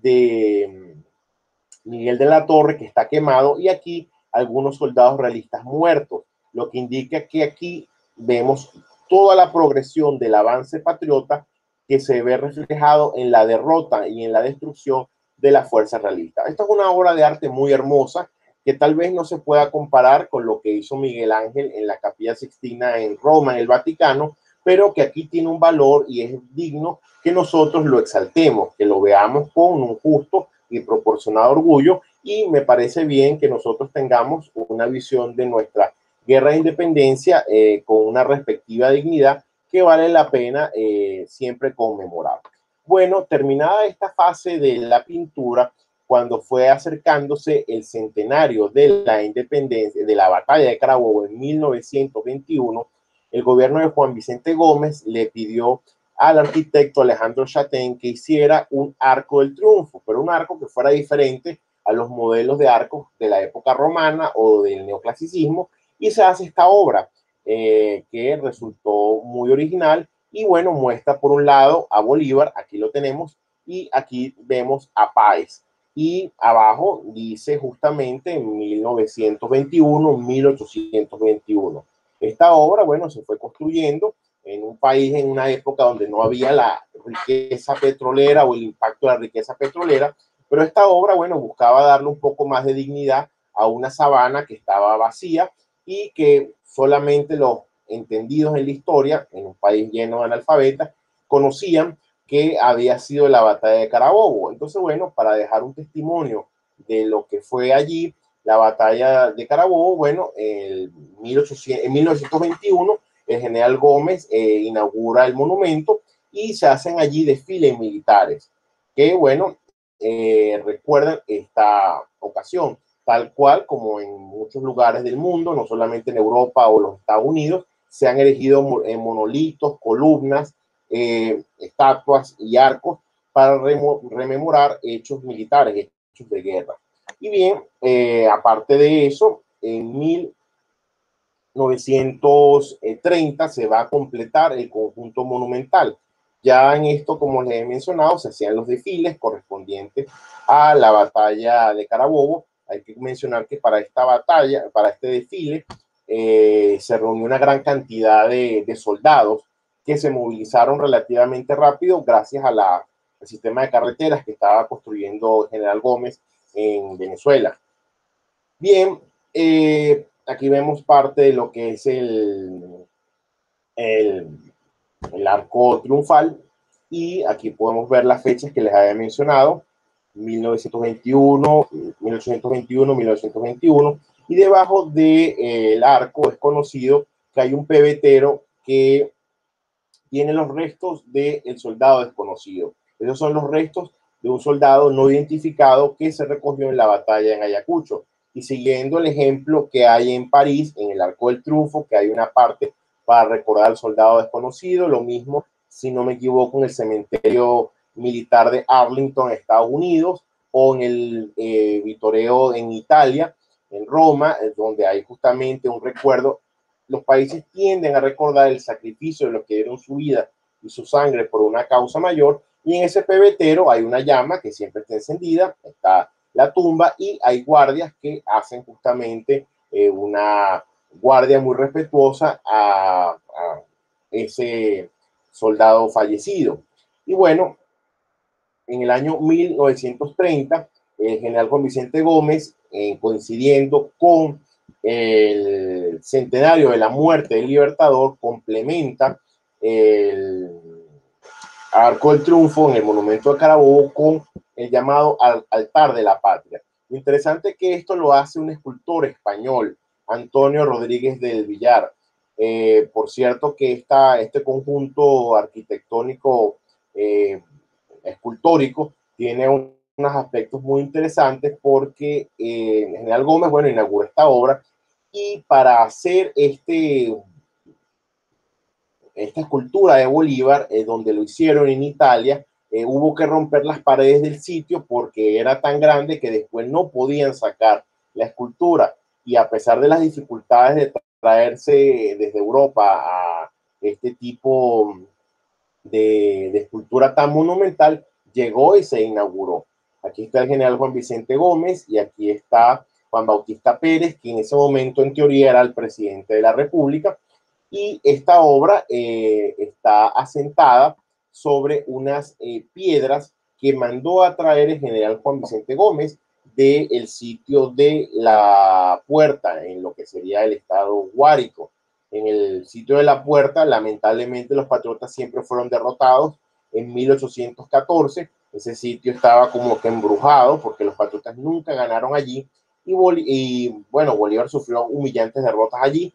de Miguel de la Torre, que está quemado, y aquí algunos soldados realistas muertos, lo que indica que aquí vemos toda la progresión del avance patriota que se ve reflejado en la derrota y en la destrucción de la fuerza realista. Esta es una obra de arte muy hermosa que tal vez no se pueda comparar con lo que hizo Miguel Ángel en la Capilla Sixtina en Roma, en el Vaticano, pero que aquí tiene un valor y es digno que nosotros lo exaltemos, que lo veamos con un justo y proporcionado orgullo, y me parece bien que nosotros tengamos una visión de nuestra guerra de independencia eh, con una respectiva dignidad que vale la pena eh, siempre conmemorar. Bueno, terminada esta fase de la pintura, cuando fue acercándose el centenario de la independencia, de la batalla de Carabobo en mil novecientos veintiuno, el gobierno de Juan Vicente Gómez le pidió al arquitecto Alejandro Chatain que hiciera un arco del triunfo, pero un arco que fuera diferente a los modelos de arcos de la época romana o del neoclasicismo, y se hace esta obra eh, que resultó muy original y bueno, muestra por un lado a Bolívar, aquí lo tenemos, y aquí vemos a Páez, y abajo dice justamente en mil novecientos veintiuno, mil ochocientos veintiuno. Esta obra, bueno, se fue construyendo en un país, en una época donde no había la riqueza petrolera o el impacto de la riqueza petrolera, pero esta obra, bueno, buscaba darle un poco más de dignidad a una sabana que estaba vacía y que solamente los entendidos en la historia, en un país lleno de analfabetas, conocían que había sido la batalla de Carabobo. Entonces, bueno, para dejar un testimonio de lo que fue allí la batalla de Carabobo, bueno, en mil novecientos veintiuno el general Gómez eh, inaugura el monumento y se hacen allí desfiles militares que, bueno, eh, recuerdan esta ocasión, tal cual como en muchos lugares del mundo, no solamente en Europa o los Estados Unidos, se han erigido monolitos, columnas, eh, estatuas y arcos para rememorar hechos militares, hechos de guerra. Y bien, eh, aparte de eso, en mil novecientos treinta se va a completar el conjunto monumental. Ya en esto, como les he mencionado, se hacían los desfiles correspondientes a la batalla de Carabobo. Hay que mencionar que para esta batalla, para este desfile, eh, se reunió una gran cantidad de, de soldados que se movilizaron relativamente rápido gracias a la, al sistema de carreteras que estaba construyendo el general Gómez en Venezuela. Bien, eh, aquí vemos parte de lo que es el, el, el arco triunfal, y aquí podemos ver las fechas que les había mencionado, mil novecientos veintiuno, mil ochocientos veintiuno, mil novecientos veintiuno, y debajo del de, eh, arco es conocido que hay un pebetero que tiene los restos del soldado desconocido. Esos son los restos de un soldado no identificado que se recogió en la batalla en Ayacucho. Y siguiendo el ejemplo que hay en París, en el Arco del Triunfo, que hay una parte para recordar al soldado desconocido, lo mismo, si no me equivoco, en el cementerio militar de Arlington, Estados Unidos, o en el eh, Vitoreo en Italia, en Roma, donde hay justamente un recuerdo. Los países tienden a recordar el sacrificio de los que dieron su vida y su sangre por una causa mayor, y en ese pebetero hay una llama que siempre está encendida, está la tumba y hay guardias que hacen justamente eh, una guardia muy respetuosa a, a ese soldado fallecido. Y bueno, en el año mil novecientos treinta, el general Juan Vicente Gómez, eh, coincidiendo con el centenario de la muerte del Libertador, complementa el Arco del Triunfo en el Monumento de Carabobo con el llamado Altar de la Patria. Interesante que esto lo hace un escultor español, Antonio Rodríguez del Villar. Eh, por cierto que esta, este conjunto arquitectónico eh, escultórico tiene un, unos aspectos muy interesantes porque eh, el general Gómez, bueno, inauguró esta obra y para hacer este esta escultura de Bolívar, eh, donde lo hicieron en Italia, eh, hubo que romper las paredes del sitio porque era tan grande que después no podían sacar la escultura. Y a pesar de las dificultades de traerse desde Europa a este tipo de, de escultura tan monumental, llegó y se inauguró. Aquí está el general Juan Vicente Gómez y aquí está Juan Bautista Pérez, que en ese momento en teoría era el presidente de la República. Y esta obra eh, está asentada sobre unas eh, piedras que mandó a traer el general Juan Vicente Gómez del sitio de la Puerta, en lo que sería el estado Guárico. En el sitio de la Puerta, lamentablemente los patriotas siempre fueron derrotados en mil ochocientos catorce. Ese sitio estaba como que embrujado porque los patriotas nunca ganaron allí y, Bol y bueno, Bolívar sufrió humillantes derrotas allí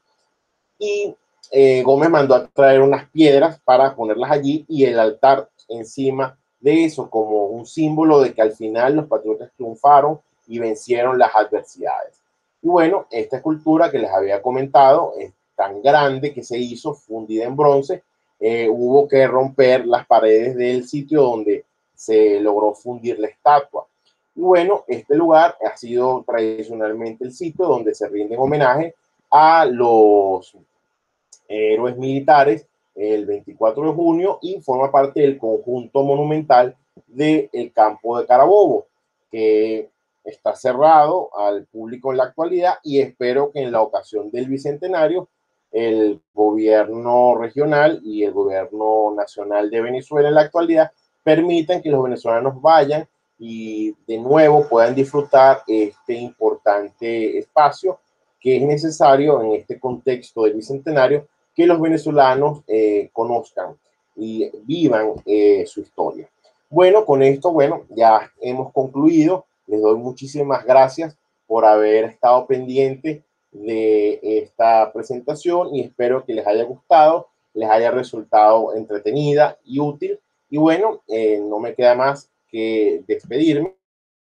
y eh, Gómez mandó a traer unas piedras para ponerlas allí y el altar encima de eso como un símbolo de que al final los patriotas triunfaron y vencieron las adversidades. Y bueno, esta escultura que les había comentado es tan grande que se hizo, fundida en bronce, eh, hubo que romper las paredes del sitio donde se logró fundir la estatua. Y bueno, este lugar ha sido tradicionalmente el sitio donde se rinden homenaje a los héroes militares el veinticuatro de junio y forma parte del conjunto monumental del campo de Carabobo, que está cerrado al público en la actualidad y espero que en la ocasión del bicentenario el gobierno regional y el gobierno nacional de Venezuela en la actualidad permitan que los venezolanos vayan y de nuevo puedan disfrutar este importante espacio que es necesario en este contexto del bicentenario que los venezolanos eh, conozcan y vivan eh, su historia. Bueno, con esto, bueno, ya hemos concluido. Les doy muchísimas gracias por haber estado pendiente de esta presentación y espero que les haya gustado, les haya resultado entretenida y útil. Y bueno, eh, no me queda más que despedirme,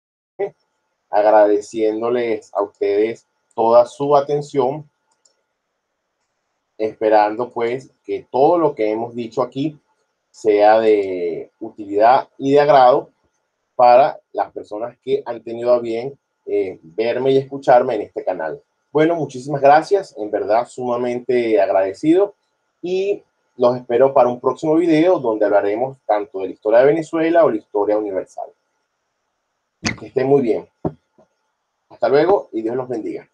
agradeciéndoles a ustedes toda su atención, esperando pues que todo lo que hemos dicho aquí sea de utilidad y de agrado para las personas que han tenido a bien eh, verme y escucharme en este canal. Bueno, muchísimas gracias, en verdad sumamente agradecido y los espero para un próximo video donde hablaremos tanto de la historia de Venezuela o la historia universal. Que estén muy bien. Hasta luego y Dios los bendiga.